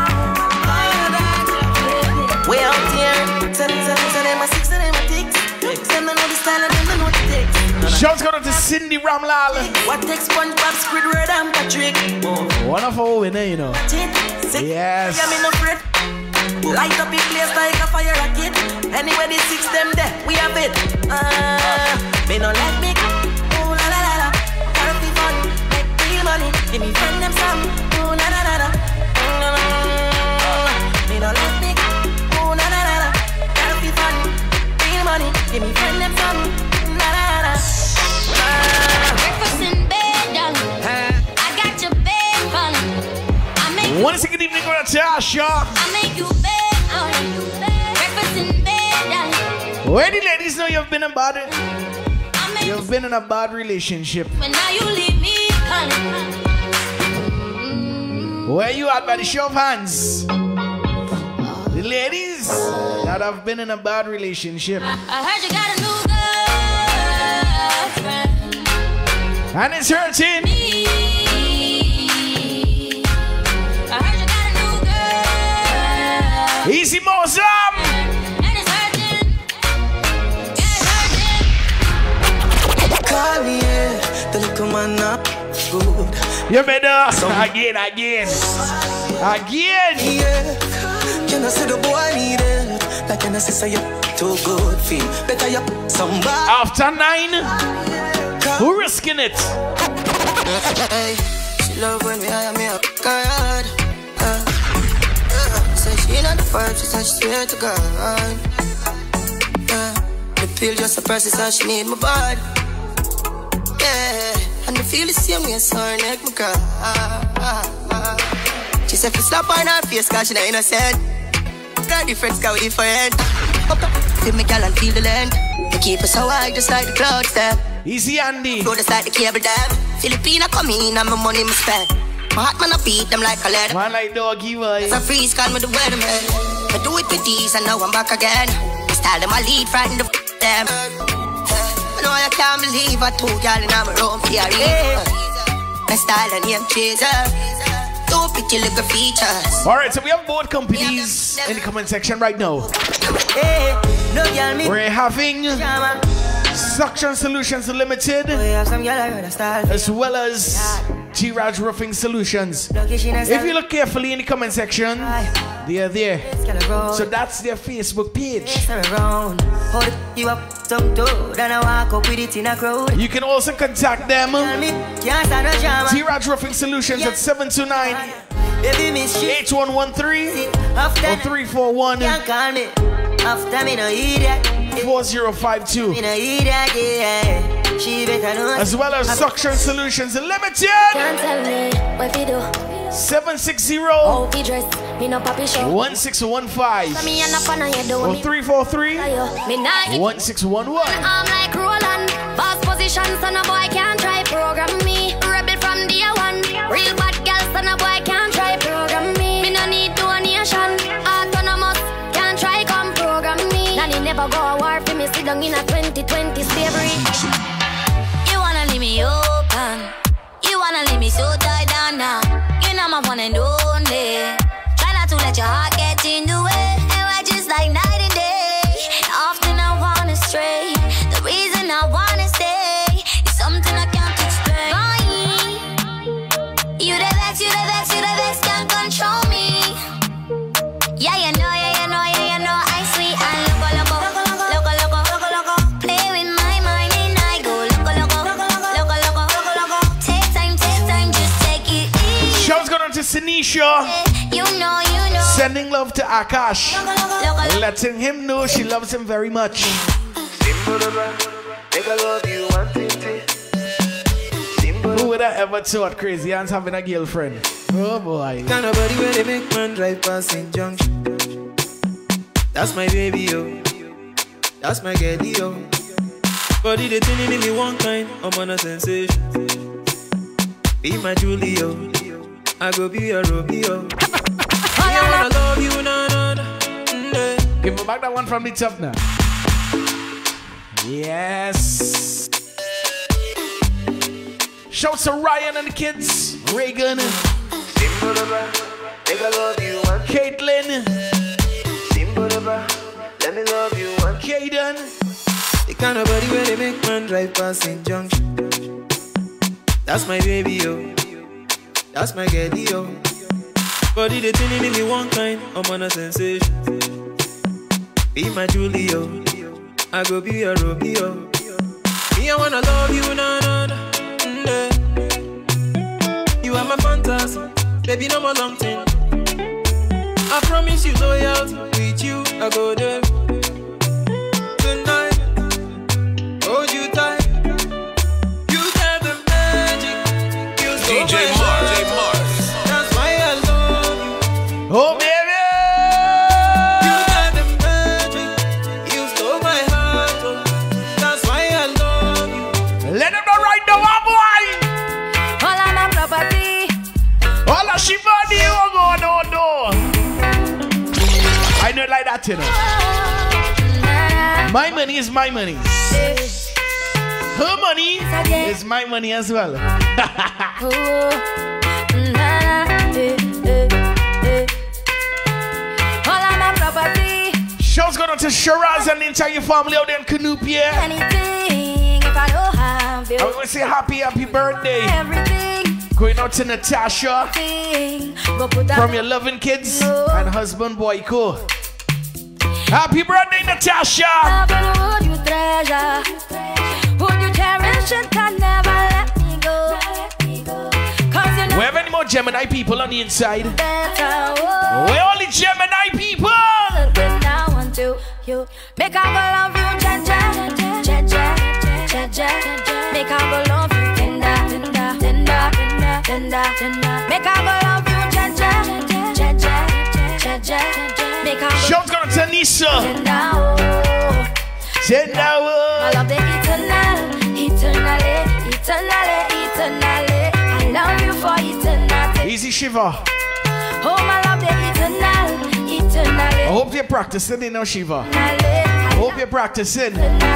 about. Way out here, tell them a six, tell them a ticks. Them know the style and them know the ticks. Shouts going out to Cindy Ramlal. What takes SpongeBob, Squidward, and Patrick? One of our winner, you know. Yes. Yeah, me no fret. Light up in place like a fire rocket. Anywhere the six them there, we have it. Me no let me. Ooh la la la la. Gotta be fun, make real money. Give me friend them some. Ooh la la la la. Me no let me. Ooh la la la la. Gotta be fun, real money. Give me friend them some. La la la la. Breakfast in bed, darling. I got your bed, darling. I make you, One second evening, go to Asha. I make you bed, darling. Breakfast in bed, darling. Where the ladies know you've been in bad, I make you you've been in a bad relationship. when now you leave me, darling. Where you at by the show of hands? The ladies that have been in a bad relationship. I heard you got a new girlfriend. And it's hurting. I heard you got a new girl. Easy Mozam. And it's hurting. Yeah, it's hurting. Call me, yeah. The little man not good. You better again. Yeah. Can I say the boy need it? Like can I say you too good feel better you somebody. After 9, who risking it? Hey, she love when me hire me up God. Say she not the vibe, she said she swear to God. The pill just a person said she need my body. Yeah, and the feel the same way so her neck my cry. She said if slap on her face cause she not innocent. Got different sky with different. Feel me gal and feel the land. They keep us so high just like the clouds there. Easy Andy. Road just like the cable dam. Filipina come in and my money me spend. My heart man I beat them like a lead. Man like doggy boy. As I freeze call me the weatherman. I do it with these and now I'm back again. Style them I lead frighten the them. I know I can't believe I told y'all in my room for your my style and name chaser. Two pretty little features. Alright, so we have both companies in the comment section right now. Hey, no girl me We're having drama. Suction Solutions Limited We have some girl I rather style. as well as T-Raj Roofing Solutions. Location and If you look carefully in the comment section, they are there. so So that's their Facebook page. around. Hold you up some toe. Then I walk up with it in a crowd. You can also contact them, Tell me, can't stand no drama. T-Raj Roofing Solutions at 729 Baby, miss shit. 8113 After or 341 can't call me. After me no idiot. 4052. Me no idiot, yeah. She better know. As well as Suction Solutions Limited. Can't tell me what we do. 760 How we dress. Me no papi show. 1615 Me and up on your door. or Me 343 me not 1611. I'm like Roland. Boss position, son of boy can't try program me. Rebel from day one. Real bad girl, son of boy can't try program me. Me no need donation. Autonomous can't try come program me. Nanny never go a war for me. Sit down in a 2020 slavery. You wanna leave me open. You wanna leave me so tied down now. You know my one and only. Try not to let your heart get in the way. And we're just like night and day. Often I wanna stray. The reason I wanna stay is something I can't explain. You the best, you the best, you the best, can't control me. Yeah, you know, yeah, you know, yeah, you know, I sweet and loco, play with my mind and I go loco. Take time, just take it easy. Show's going on to Sinisha. You know. Sending love to Akash. Letting him know she loves him very much. Who would have ever thought Crazy Hands having a girlfriend? Oh boy. Kind of body where they make man drive past St. Junction. That's my baby, yo. That's my girlie, yo. Body they tuning in me one kind, I'm on a sensation. Be my Julio, I go be your Romeo. I wanna love you, na na na. Give me back that one from the top now. Yes. Shouts to Ryan and the kids. Reagan. Caitlin. Let me love you one. Caden. The kind of body where they make man drive past St. Junction. That's my baby, yo. That's my girlie, yo. Body they tuning in me one kind, I'm on a sensation. Be my Julio, I go be your Romeo. Me, I wanna love you, na na na. You are my fantasy, baby, no more long thing. I promise you loyalty, with you, I go there. Tonight, hold you tight. You got the magic, you stole DJ my Mars. heart. That's why I love you. Oh baby. You got the magic, you stole my heart. Oh. That's why I love you. Let him know right now, my boy. All of my property. All of Shivani, oh no. I know like that, you know. My money is my money. Her money is my money as well. All of my property. Show's going out to Shiraz and the entire family out there in Canopia. Anything if I don't have you. I want to say happy birthday. Everything. Going out to Natasha Go put that from your loving kids and husband Boyko. Happy birthday, Natasha. love and would you treasure? Would you cherish it and never let me go? Cause you know We have any more Gemini people on the inside? better. We're only Gemini people. When I want to, you make I go love you, cha. Make I go love you, tender. Make I go love you, cha. Make I go Show's going to Nisa. tender. Tender. I love the eternally. I love you for eternity. Easy Shiva. Oh, my love the eternally. I hope you're practicing, you know, Shiva. I hope you're practicing. So I'ma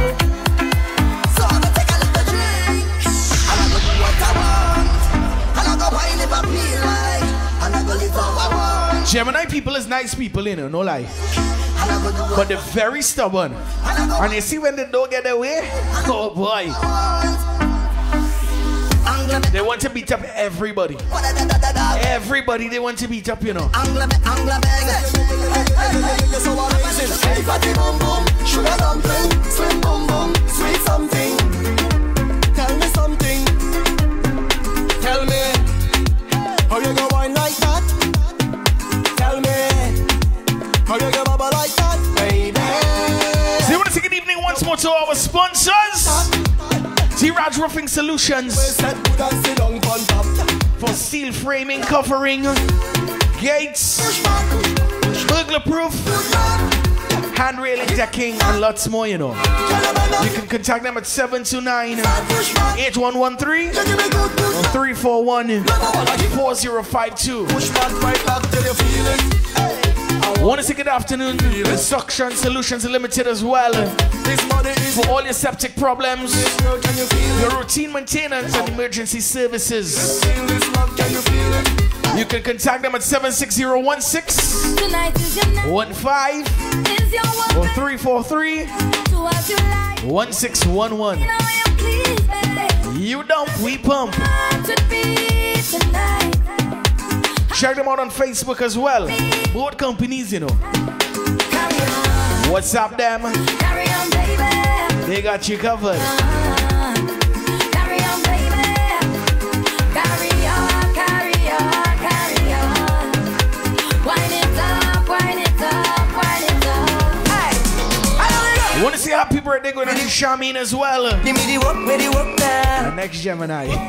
take a little drink, and I go do what I want, and I go wine if I feel like, and I go live how I want, Gemini people is nice people, you know, no lie. and I go do what But they're very stubborn. I go And you see when they don't get their way? Oh boy. want. Angle me, They want to beat up everybody. da. Everybody they want to beat up, you know. Angle me. So amazing. Hey, fatty boom boom, sugar dumpling, slim boom boom, sweet something. Tell me something. Tell me how you go wine like that. Tell me how you go bubble like that, baby. So you want to say good evening once more to our sponsors? T-Raj Roofing Solutions Said good and sit down on top. for steel framing, covering, gates, burglar proof, handrailing, decking, and lots more, you know. You can contact them at 729-8113 or 341-4052. Push back right back till you feel it. Want to say good afternoon to Suction Solutions Limited as well. This money is For all your septic problems, girl, can you feel it? your routine maintenance and emergency services. Feel this love, can you feel it? You can contact them at 76016 Tonight is your night, 15 is your one or night. 343 Do as you like. 1611. Now you please, baby. You dump, we pump. Want to be tonight. Check them out on Facebook as well. Both companies, you know. Carry on, What's up, them? carry on, baby. They got you covered. Carry on, baby. Carry on. Wine it birthday going to Charmaine as well. Give me the work, where the work there. The next Gemini. I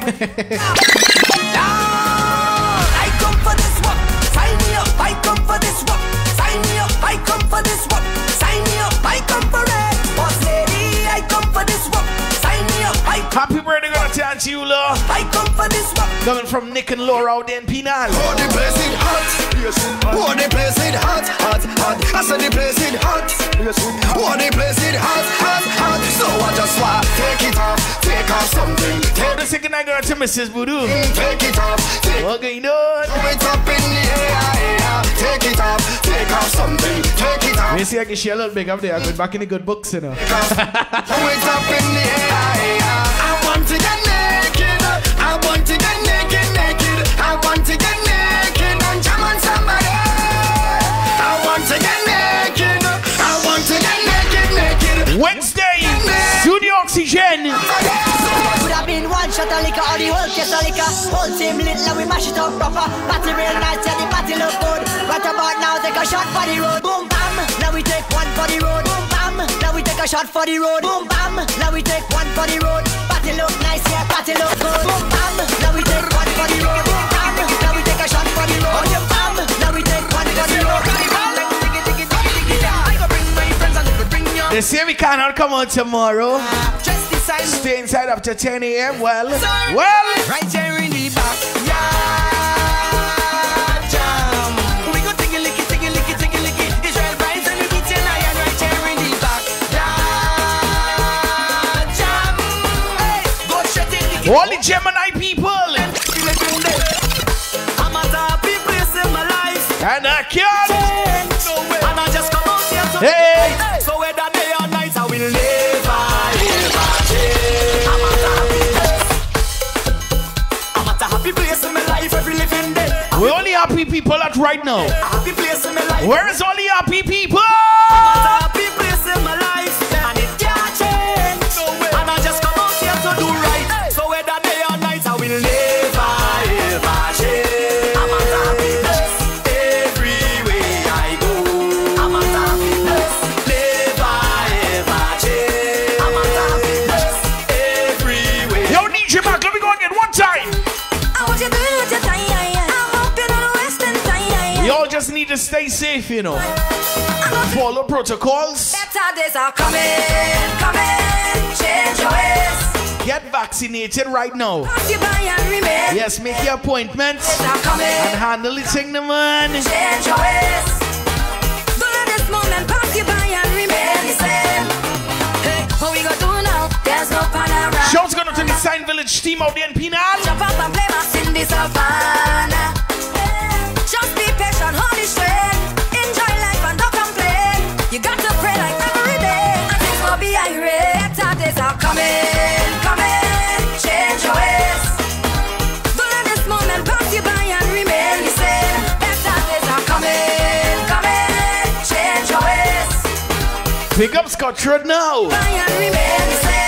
come for this work. Sign me up. I come for this work. Sign me up. I come for this work. Sign me up. I come for it. Boss lady, I come for this work. Sign me up. Happy birthday going to Auntie Eula. I come for this work. Coming from Nick and Laura out there in Penal. Oh, the place is hot. Oh, the place is hot, hot, hot. I said the place is hot. Oh, the place is hot, hot, hot. So I just want take it off, take off something. Oh, the second night going to Mrs. Voodoo. Take it off, take what going on? Throw it up in the air. Take it off, take off something. Take it off. You see, I can share a little big up there. I go back in the good books, you know. Throw it up in the air. I want to get naked. I want to get naked, naked. I want to get naked and jam on somebody. I want to get naked. I want to get naked, naked. Wednesday, Studio Oxygen. Could have been one shot of liquor or the whole case of liquor. Whole team lit, now we mash it up proper. Party real nice, yeah, the party look good. Right about now, take a shot for the road. Boom bam, now we take one for the road. Boom bam, now we take a shot for the road. Boom bam, now we take one for the road. Party look nice, yeah, party look good. Boom bam, now we take one for the road. Boom bam, now we take a shot for the road. Boom bam, now we take one for the road. They say we cannot come out tomorrow. Stay inside after 10 a.m. Well. Right here in the back, yeah, jam. We go take a licky, take a licky, take a licky. Israel vibes and we beat your lion right here in the back, yeah, jam. Hey, go shut it, All the Gemini people. I'm at a happy place in my life. And I can't. And I just come out here to Hey. so whether day or night I will never, ever change. I'm at a happy place in my life every living day. We're only happy people at right now. A happy place in my life. Where is all the happy people? I'm at a happy place in my life. And it can't change. And I just come out here to do right. So whether day or night I will never, ever change. I'm at a happy place. Everywhere I go, I'm at a happy place. Never, ever change. I'm at a happy place. Everywhere. Yo, DJ Mac, let me go again one time. I want you to do what you time. I hope you're not wasting time. Y'all just need to stay safe, you know. Follow protocols. Better days are coming, coming. Change your ways. Get vaccinated right now. Pass you by and remain. Yes, make your appointments Days are coming. and handle it, thing, the man. Change your ways. Don't let this moment pass you by and remain the same. Hey, what we gonna do now? There's no panorama. Show's gonna to the Sign Village team out there in Penal. Jump up and play us in the savannah. Just be patient, hold it straight. Enjoy life and don't complain. You got to pray like every day. And things will be irate. Better days are coming, coming. Change your ways. Don't let this moment pass you by and remain the same. Better days are coming, coming. Change your ways. Pick up Scott Rudd now. By and remain the same.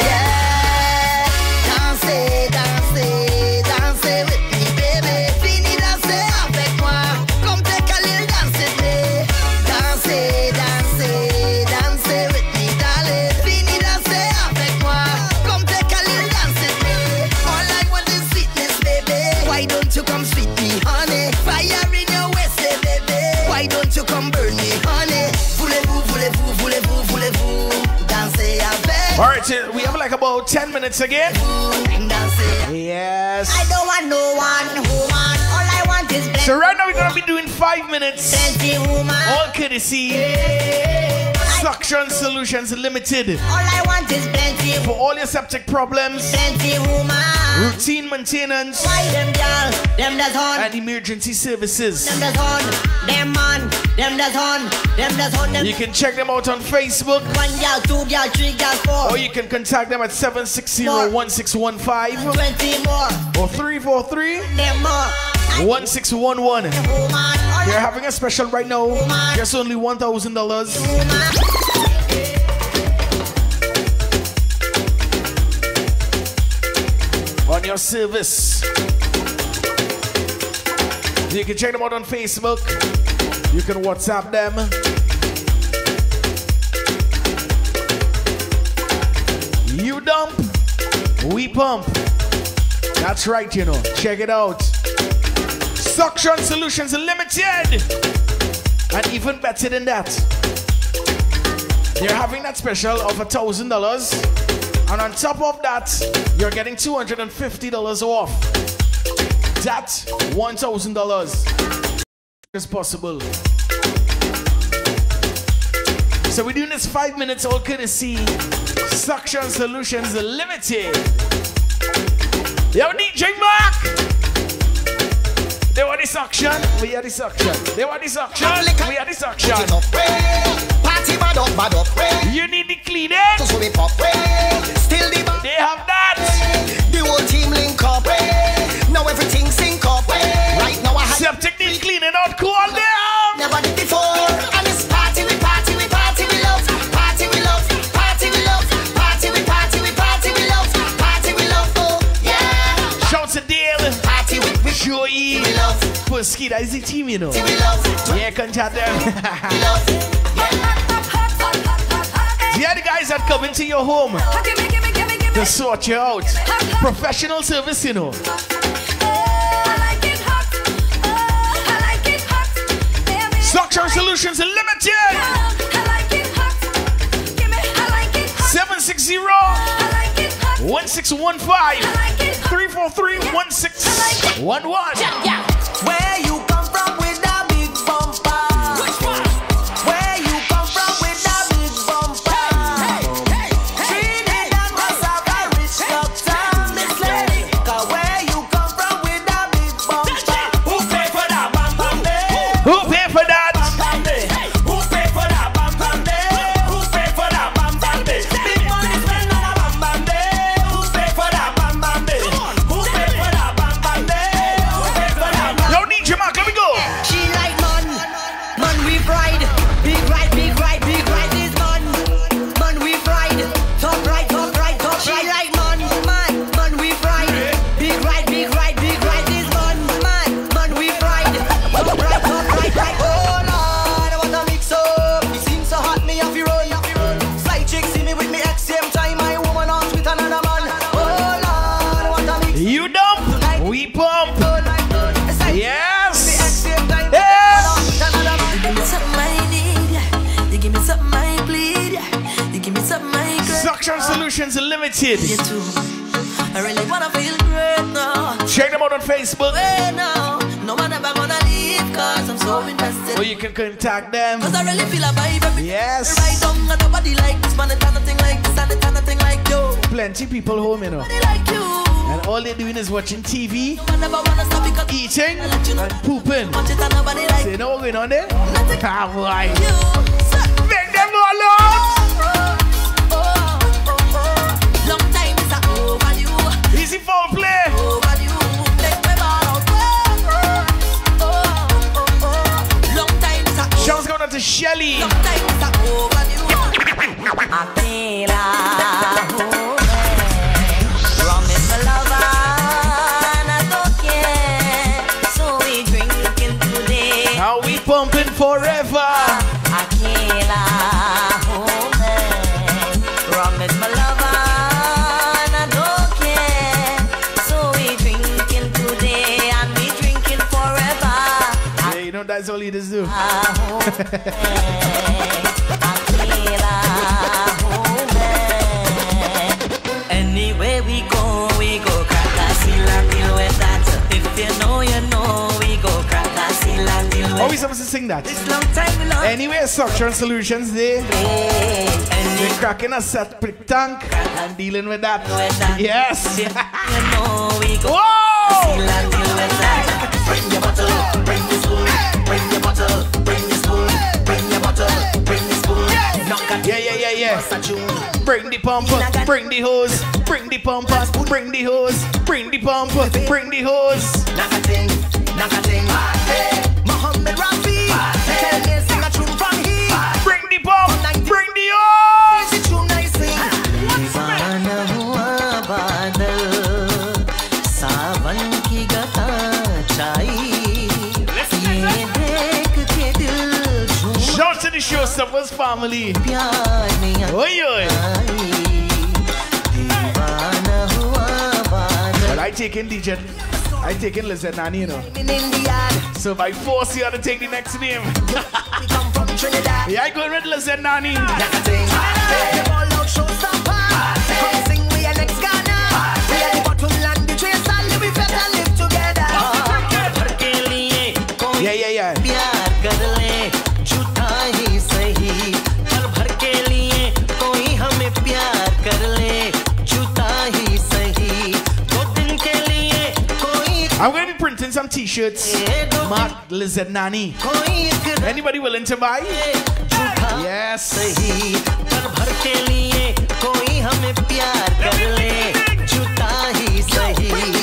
Dansez, dansez, dansez with me, baby. Fini danser avec moi. Comme t'es calé, danser with me. Dansez, dansez, dansez with me, darling. Fini danser avec moi. Comme t'es calé, danser with me. All I want is sweetness, baby. Why don't you come sweet me, honey? Fire in your waist, baby. Why don't you come burn me, honey? Voulez-vous, voulez-vous, voulez-vous, voulez-vous danser avec? All right, so we have like about 10 minutes again. Yes. I don't want no one woman. All I want is plenty. So right now we're gonna be doing 5 minutes. Plenty woman. All courtesy Suction Solutions Limited. All I want is plenty. For all your septic problems, Plenty woman. routine maintenance, Why them girl? Them that's on. and emergency services. Them that's on. Them man. Them that's on. Them that's on. Them. You can check them out on Facebook, One girl, two girl, three girl, four. or you can contact them at 760-1615 20 more. or 343-1611. Them more. Woman. All They're I having a special right now. Just only $1,000 woman. on your service. You can check them out on Facebook. You can WhatsApp them. dump, we pump. That's right, you know. Check it out. Suction Solutions Limited. And even better than that, they're having that special of $1,000. And on top of that, you're getting $250 off. That's $1,000. It's possible. So we're doing this 5 minutes all courtesy Suction Solutions Limited. Yo, DJ Mark! They want the suction, we are the suction. They want the suction, we are the suction. Party bad up. You need the cleaning. So we pop. Still the bad. They have that. The whole team link up. Now everything sync up. Right now I have Septic need cleaning out cool down. never did before. And it's party we party we party we love. Party we love. Party we love. Party we party we party we love. Party we love. Oh yeah. Shout to Dale. Party we Joey. we love. Puski, that is the team, you know. We love. Yeah, contact them. We love. Yeah, the guys that come into your home to sort you out. Professional service, you know. Suction Solutions Limited. 760 1615 343 1611. Where you come from with that big bumper? Where you come from with that big bumper? Trinidad must have a rich doctor, Miss Lady. 'Cause where you come from with that big bumper? Who pay for that bam bam day? Who pay for that? Bam day. Who pay for that bam bam day? Who pay for that bam bam day? Big money spent on a bam bam day. Who pay for that bam bam day? Who pay for that bam bam day? Who pay for that bam? Yo, DJ Mark, let me go. She like man we ride, big ride, big ride, big ride is man we ride, top right, top right, top right. She like man we ride, big ride, big ride, big ride is man we ride, top right, right. Oh Lord, I wanna mix up. It seems so hot, me have to run. Side chick see me with me ex same time, my woman out with another man. Oh Lord, I wanna mix up. You dump, we pump. Yes. You give me something I need. You give me something I bleed. You give me something I crave. Suction Solutions Limited. You too. I really wanna feel great now. Check them out on Facebook. Hey now, no one ever gonna leave 'cause I'm so invested. Or you can contact them. 'Cause I really feel a vibe every Yes. right down and nobody like this man, it's nothing like this and it's nothing like you. Plenty people home, you know. Nobody like you. And all they're doing is watching TV, I never wanna stop because eating, I let you know. and pooping. Watch it and nobody like So you know what's going on there? nothing Ah, boy. you. Make them all out. Long time is a overdue. Easy foul play. Overdue. Make me ball out. Long time is a Shouts going out to Shelly. long time is a overdue. Akira, promise my lover, and I don't care. So we drinking today. How we pumping forever. Akira, promise my lover, and I don't care. So we drinking today, and we drinking forever. Yeah, you know that's all leaders do. Anywhere we go crack a seal and deal with that. If you know, we go crack a seal and deal with Always supposed to sing that. this long time we love. Anyway, Suction Solutions, they're Anywhere cracking a septic tank and dealing with that. with that. Yes. You know we go Whoa! seal and deal with that. Bring your bottle, bring the spoon. Bring your bottle, bring the spoon. Bring your bottle, bring the spoon. Knock at Yeah. Bring the pumper, bring the hose, bring the pumper, bring the hose, bring the pumper, bring the hose. knock a thing. Hey, Muhammad Rafi. Tell me sing a tune from here. Bring the pump, bring the hose. Is it tune I sing? Dीवाना हुआ बादल, सावन की गता छाई, ये देख के दिल झूम Shout to the Showstoppers family. प्यार में Oi, oi. I, taking DJ. I taking Lizette Nani, you know. In the yard. So by force, you have to take the next name. We come from Trinidad. Yeah, I go with Lizette Nani. That's the thing. Hey, all out showstopper. Come sing we are next Ghana. We are the bottom land, the trace and we better live together. Yeah. प्यार कर ले झूठा ही सही पल भर के लिए कोई हमें प्यार कर ले झूठा ही सही दो दिन के लिए कोई I'm going to be printing some t-shirts. Mark Lizette Nani. कोई एक Anybody willing to buy? झूठा Yes. सही पल भर के लिए कोई हमें प्यार कर ले झूठा ही सही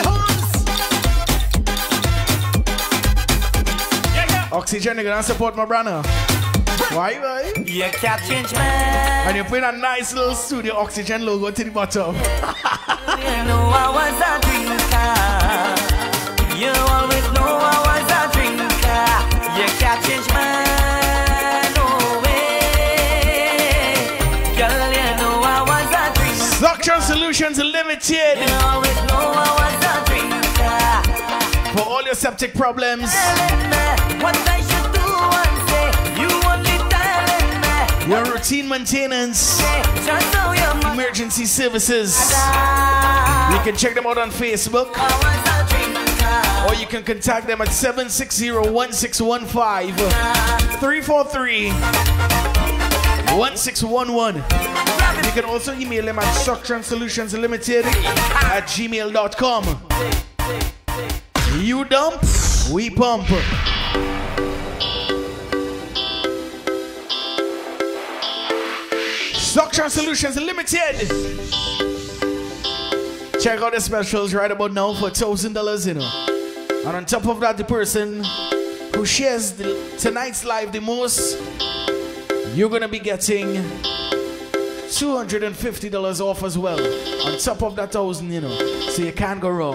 Oxygen, you're gonna support my brother. Why? You can't change man. And you put a nice little Studio Oxygen logo to the bottom. You know I was a drinker. You always know I was a drinker. You can't change man. No way. Girl, you know I was a drinker. Suction Solutions Limited. You always know I was a drinker. For all your septic problems. What I should do and say, you only telling me. Your routine maintenance. Just know your mother. Emergency services. You can check them out on Facebook. I was a drinker. Or you can contact them at 760-1615 343-1611. You can also email them at suctionsolutionslimited@gmail.com. You dump, we pump. Suction Solutions Limited. Check out the specials right about now for $1,000, you know. And on top of that, the person who shares tonight's live the most, you're gonna be getting $250 off as well. On top of that 1,000, you know. So you can't go wrong.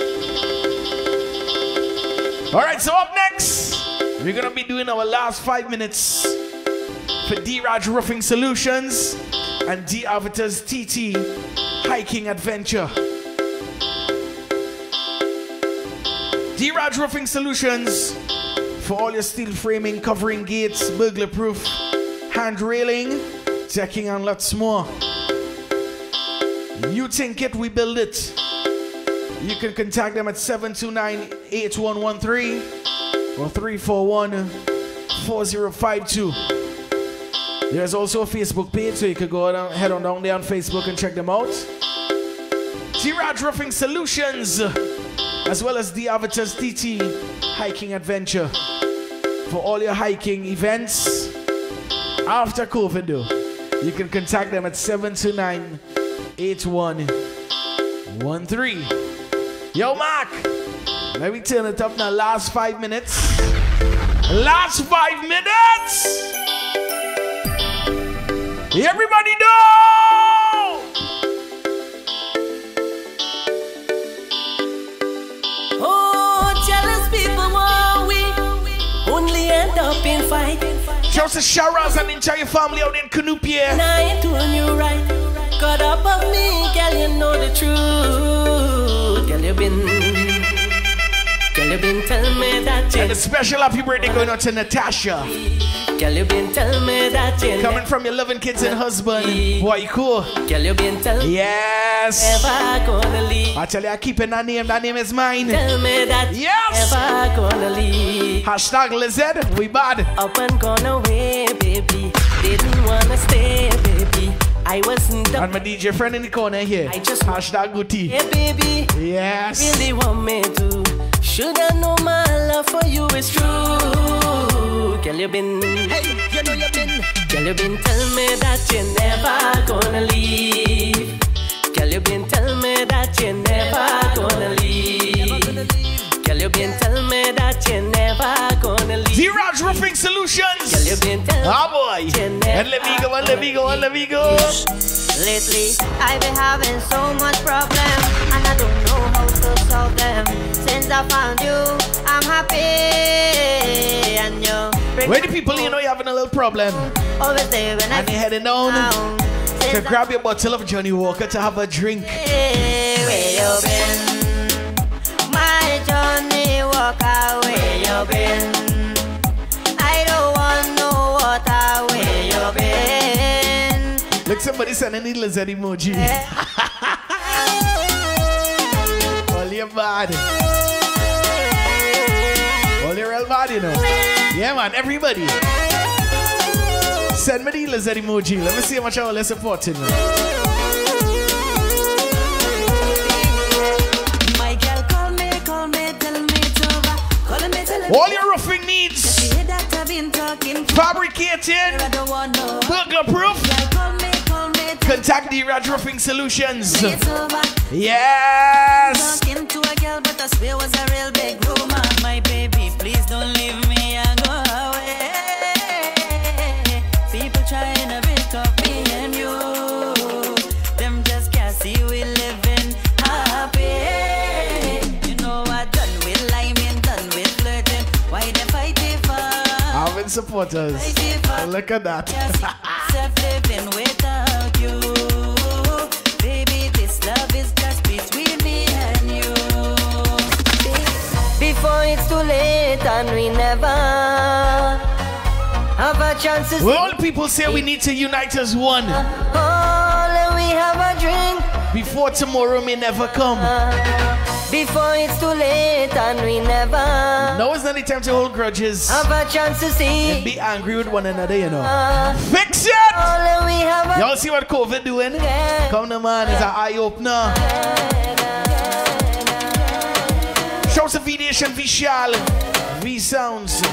Alright, so up next, we're gonna be doing our last 5 minutes for D-Raj Roofing Solutions and D-Avatars TT Hiking Adventure. D-Raj Roofing Solutions for all your steel framing, covering gates, burglar proof, hand railing, decking and lots more. You think it, we build it. You can contact them at 729-8113 or 341-4052. There's also a Facebook page, so you can go head on down there on Facebook and check them out. D-Raj Roofing Solutions, as well as the Avatars TT Hiking Adventure for all your hiking events after COVID though. You can contact them at 729-8113. Yo, Mark, let me turn it up now. Last 5 minutes. Last 5 minutes. Everybody know. Oh, jealous people, won't we only end up in fight? Joseph Sharaz and entire family out in Canupia. And I ain't doing you right. Got up of me, girl, you know the truth. Girl, you been telling me that you. And a special happy birthday going out to Natasha. Girl, you been telling me that you. Coming from your loving kids and husband. Boy, cool. Girl, you been telling me. Yes. Never gonna leave. I tell you, I keep that name. That name is mine. Tell me that. Yes. Never gonna leave. Hashtag Lizette, we bad. Up and gone away, baby. Didn't wanna stay, baby. I wasn't the. And my DJ friend in the corner here. I just hashtag Guti. Hey, baby. Yes. Really want me to. Should I know my love for you is true? Girl, you been. Hey, you know you been. Girl, you been telling me that you're never gonna leave. Girl, you been telling me that you're never gonna leave. Girl, you been telling me that you're never gonna leave. D-Raj Roofing Solutions. Girl, you been telling oh boy. And let me go, and let me go, and let me go. Lately, I've been having so much problem, and I don't know how to solve them. Since I found you, I'm happy, and you. Where the people you know you're having a little problem? Always there when and you're heading down to grab your bottle of Johnny Walker to have a drink. Where you been? you been? I don't want no water, where you been? Look, somebody sending the lizard emoji. All your bad. All your real bad, you know. Yeah, man, everybody. Send me the lizard emoji. Let me see how much I will support it. My girl, call me, tell me it's over. Call me, tell me. All your roofing needs. Say that I've been talking. Fabricated. I don't want no. Burglar proof. Girl, call me, Contact the Raj Roofing Solutions. it's over. Yes. Talking to a girl, but I swear was a real big rumor. My baby, please don't leave me and go away. People trying to break up me and you. Them just can't see we living happy. You know I done with liming, done with flirting. Why they fighting for? Having supporters. Look at that. Living without you. Baby, this love is just between me and you. Before it's too late and we never have a chance to Well, all people say we need to unite as one. and we have a drink. Before tomorrow may never come. Before it's too late and we never Now is not the time to hold grudges have a chance to see. and be angry with one another, you know. Fix it! And we have a Y'all see what COVID doing? Come on, man, it's an eye-opener. Shouts of V-Nation, V-Shal, V-Sounds.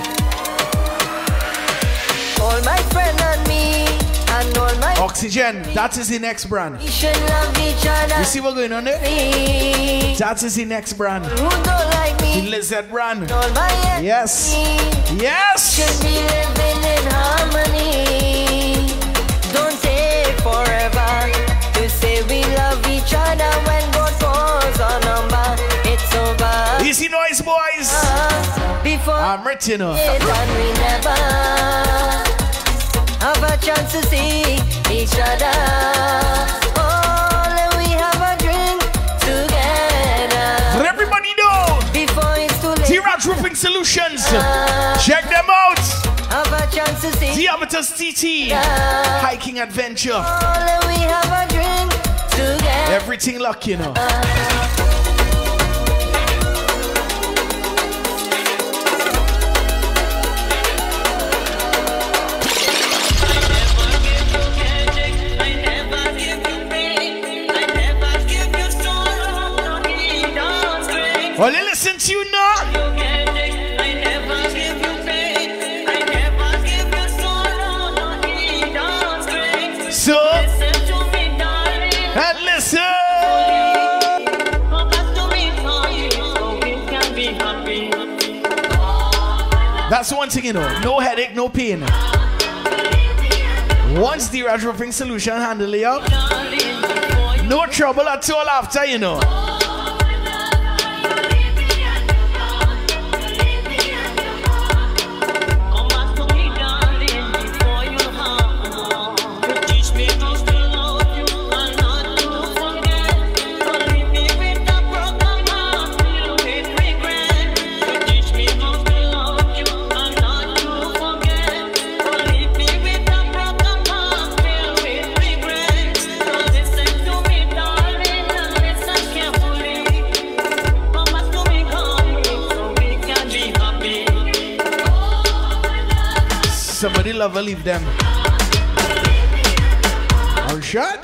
all my friend and me and all my Oxygen, that is the next brand. we should love each other. You see what's going on there? Me. That is the next brand. Who don't like The me? Lizard brand. All my Yes. Yes! should be living in harmony. Don't take forever to say we love each other when God calls our number. It's over. Easy noise, boys. Before I'm rich, you know. it and we never have a chance to see each other. Oh, and we have a drink together. Let everybody know. Before it's too late. T-Raj Roofing Solutions. Check them out. Have a chance to see. Diabetes TT. Hiking Adventure. All and we have a drink together. Everything luck, you know. Well, you listen to you now. So, and listen. That's one thing, you know. No headache, no pain. Once the Raj Roofing Solution handle it up, no trouble at all after, you know. Somebody love or leave them. All shot.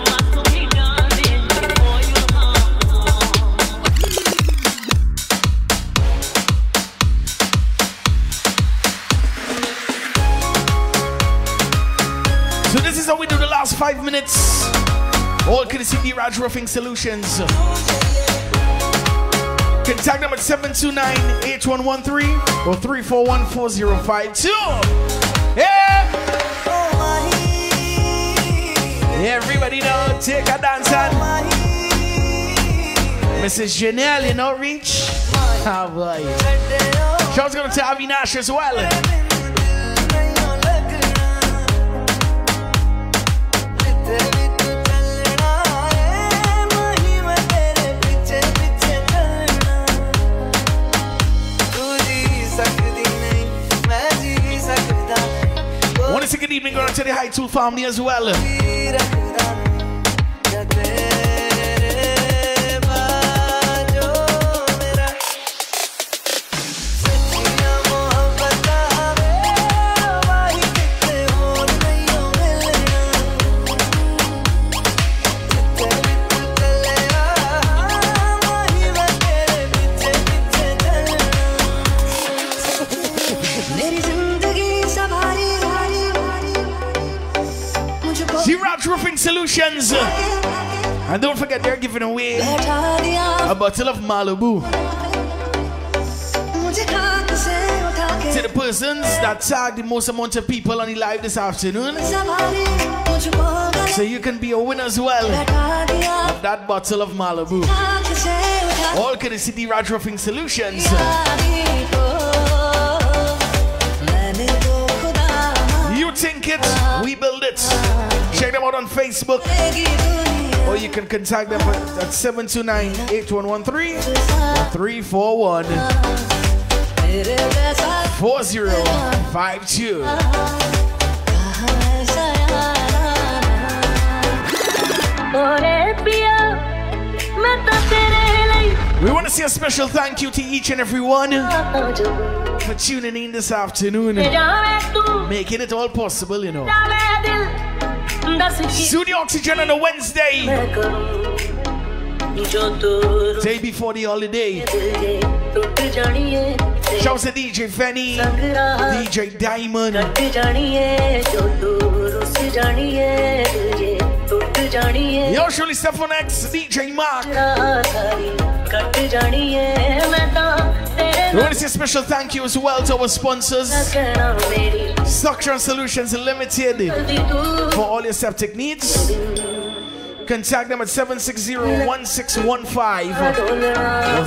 So this is how we do the last 5 minutes. All courtesy of Raj Roofing Solutions. Contact them at 729-8113 or 341-4052. Yeah! Everybody know, take a dance and Mrs. Janelle, you know, reach. Oh boy. Show's gonna tell Avinash as well. good evening going to the High Tool family as well. Roofing Solutions, and don't forget they're giving away a bottle of Malibu to the persons that tag the most amount of people on the live this afternoon, so you can be a winner as well of that bottle of Malibu, all courtesy the Raj Roofing Solutions. You think it, we build it. Check them out on Facebook, or you can contact them at 729-8113 or 341-4052. We want to say a special thank you to each and every one for tuning in this afternoon, making it all possible, you know. Studio Oxygen on a Wednesday, day before the holiday. Shouts to DJ Fenny, DJ Diamond, yours truly Steffon X, DJ Mark. We want to say a special thank you as well to our sponsors, Structure Solutions Limited, for all your septic needs. Contact them at 760-1615 or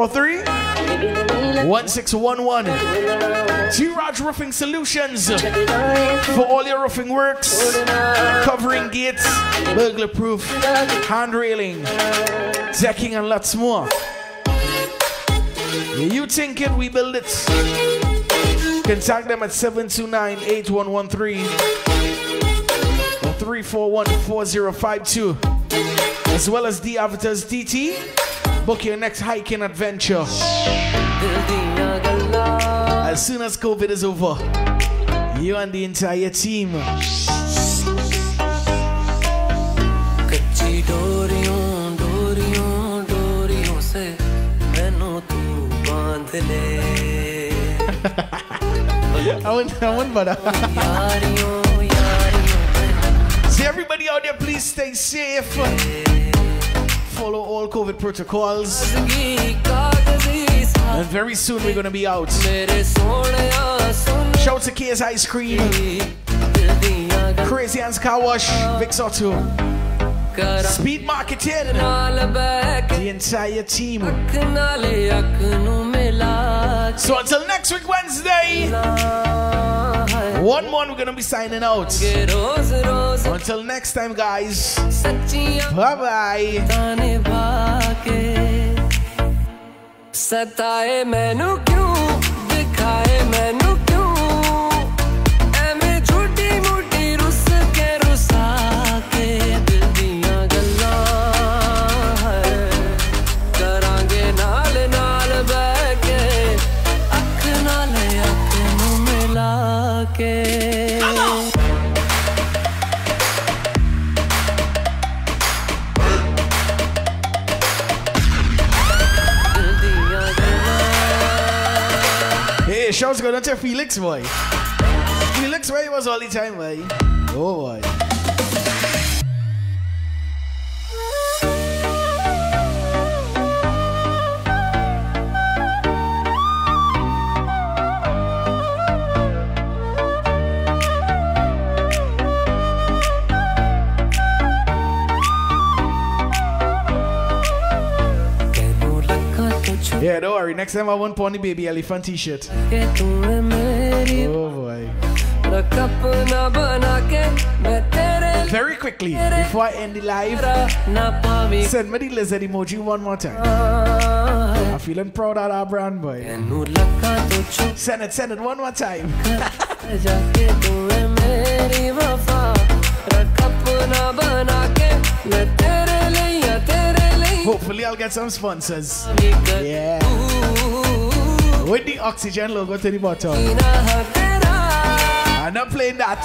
343-1611. T-Raj Roofing Solutions for all your roofing works, covering gates, burglar proof, hand railing, decking, and lots more. You think it, we build it. Contact them at 729-8113 or 341-4052, as well as the Avatars DT. Book your next hiking adventure as soon as COVID is over. You and the entire team. I want butter. See everybody out there, please stay safe. Follow all COVID protocols. And very soon we're gonna be out. Shout to KS Ice Cream, Crazy Hands Car Wash, Vic Soto, Speed Marketing, the entire team. So until next week Wednesday, 1 month we're gonna be signing out. Until next time, guys. Bye bye. सताए मैनू क्यों दिखाए मैनू क्यों एवें झूठी मूठी रुस के रुसा के दिल दियां गल्लां है करांगे नाल नाल बैठ के अख नाल अख नू मिला के Show's going to Felix, boy. Felix, where he was all the time, boy. Oh, boy. Yeah, don't worry. Next time I want Pony Baby Elephant t-shirt. Oh boy. Very quickly, before I end the live, send me the lizard emoji one more time. I'm feeling proud of our brand, boy. Send it one more time. जाके तुम्हें मेरी वफा रख अपना बना के मैं तेरे लिए Hopefully I'll get some sponsors. Yeah. With the oxygen logo to the bottom. I'm not playing that.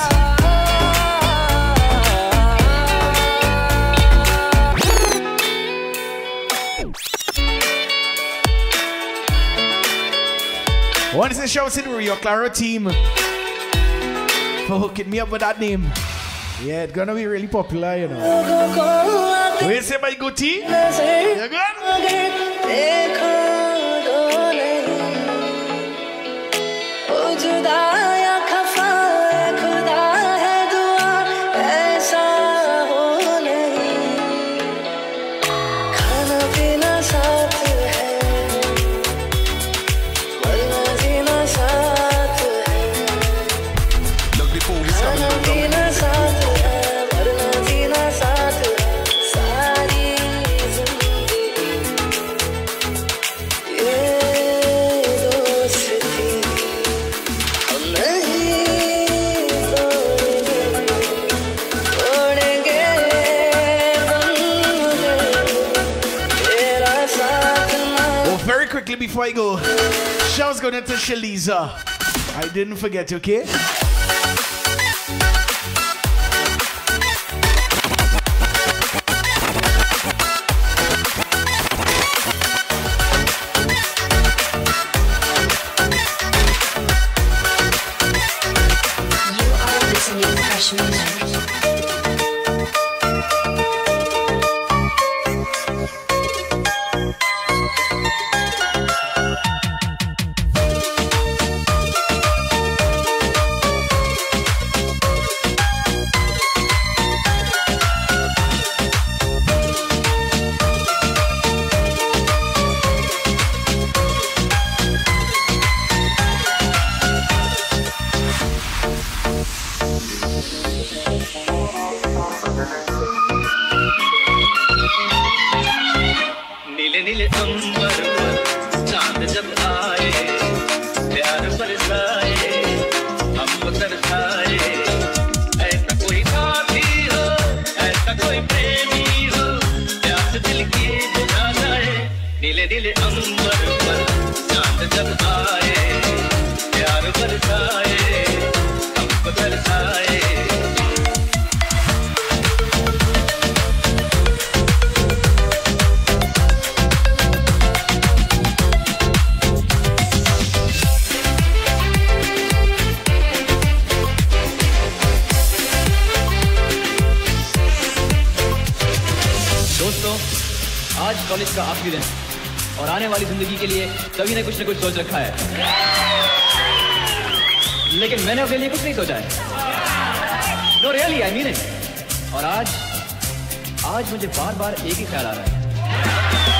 Want to say shout out to the Rio Claro team for hooking me up with that name. Yeah, it's gonna be really popular, you know. What you say, my good tea? You good? Before I go, shouts going to Shaliza. I didn't forget, okay? You are listening to Fresh Music. College का आखिरी दिन और आने वाली जिंदगी के लिए सभी ने कुछ न कुछ सोच रखा है, लेकिन मैंने अपने लिए कुछ नहीं सोचा है। No really I mean it. और आज मुझे बार बार एक ही ख्याल आ रहा है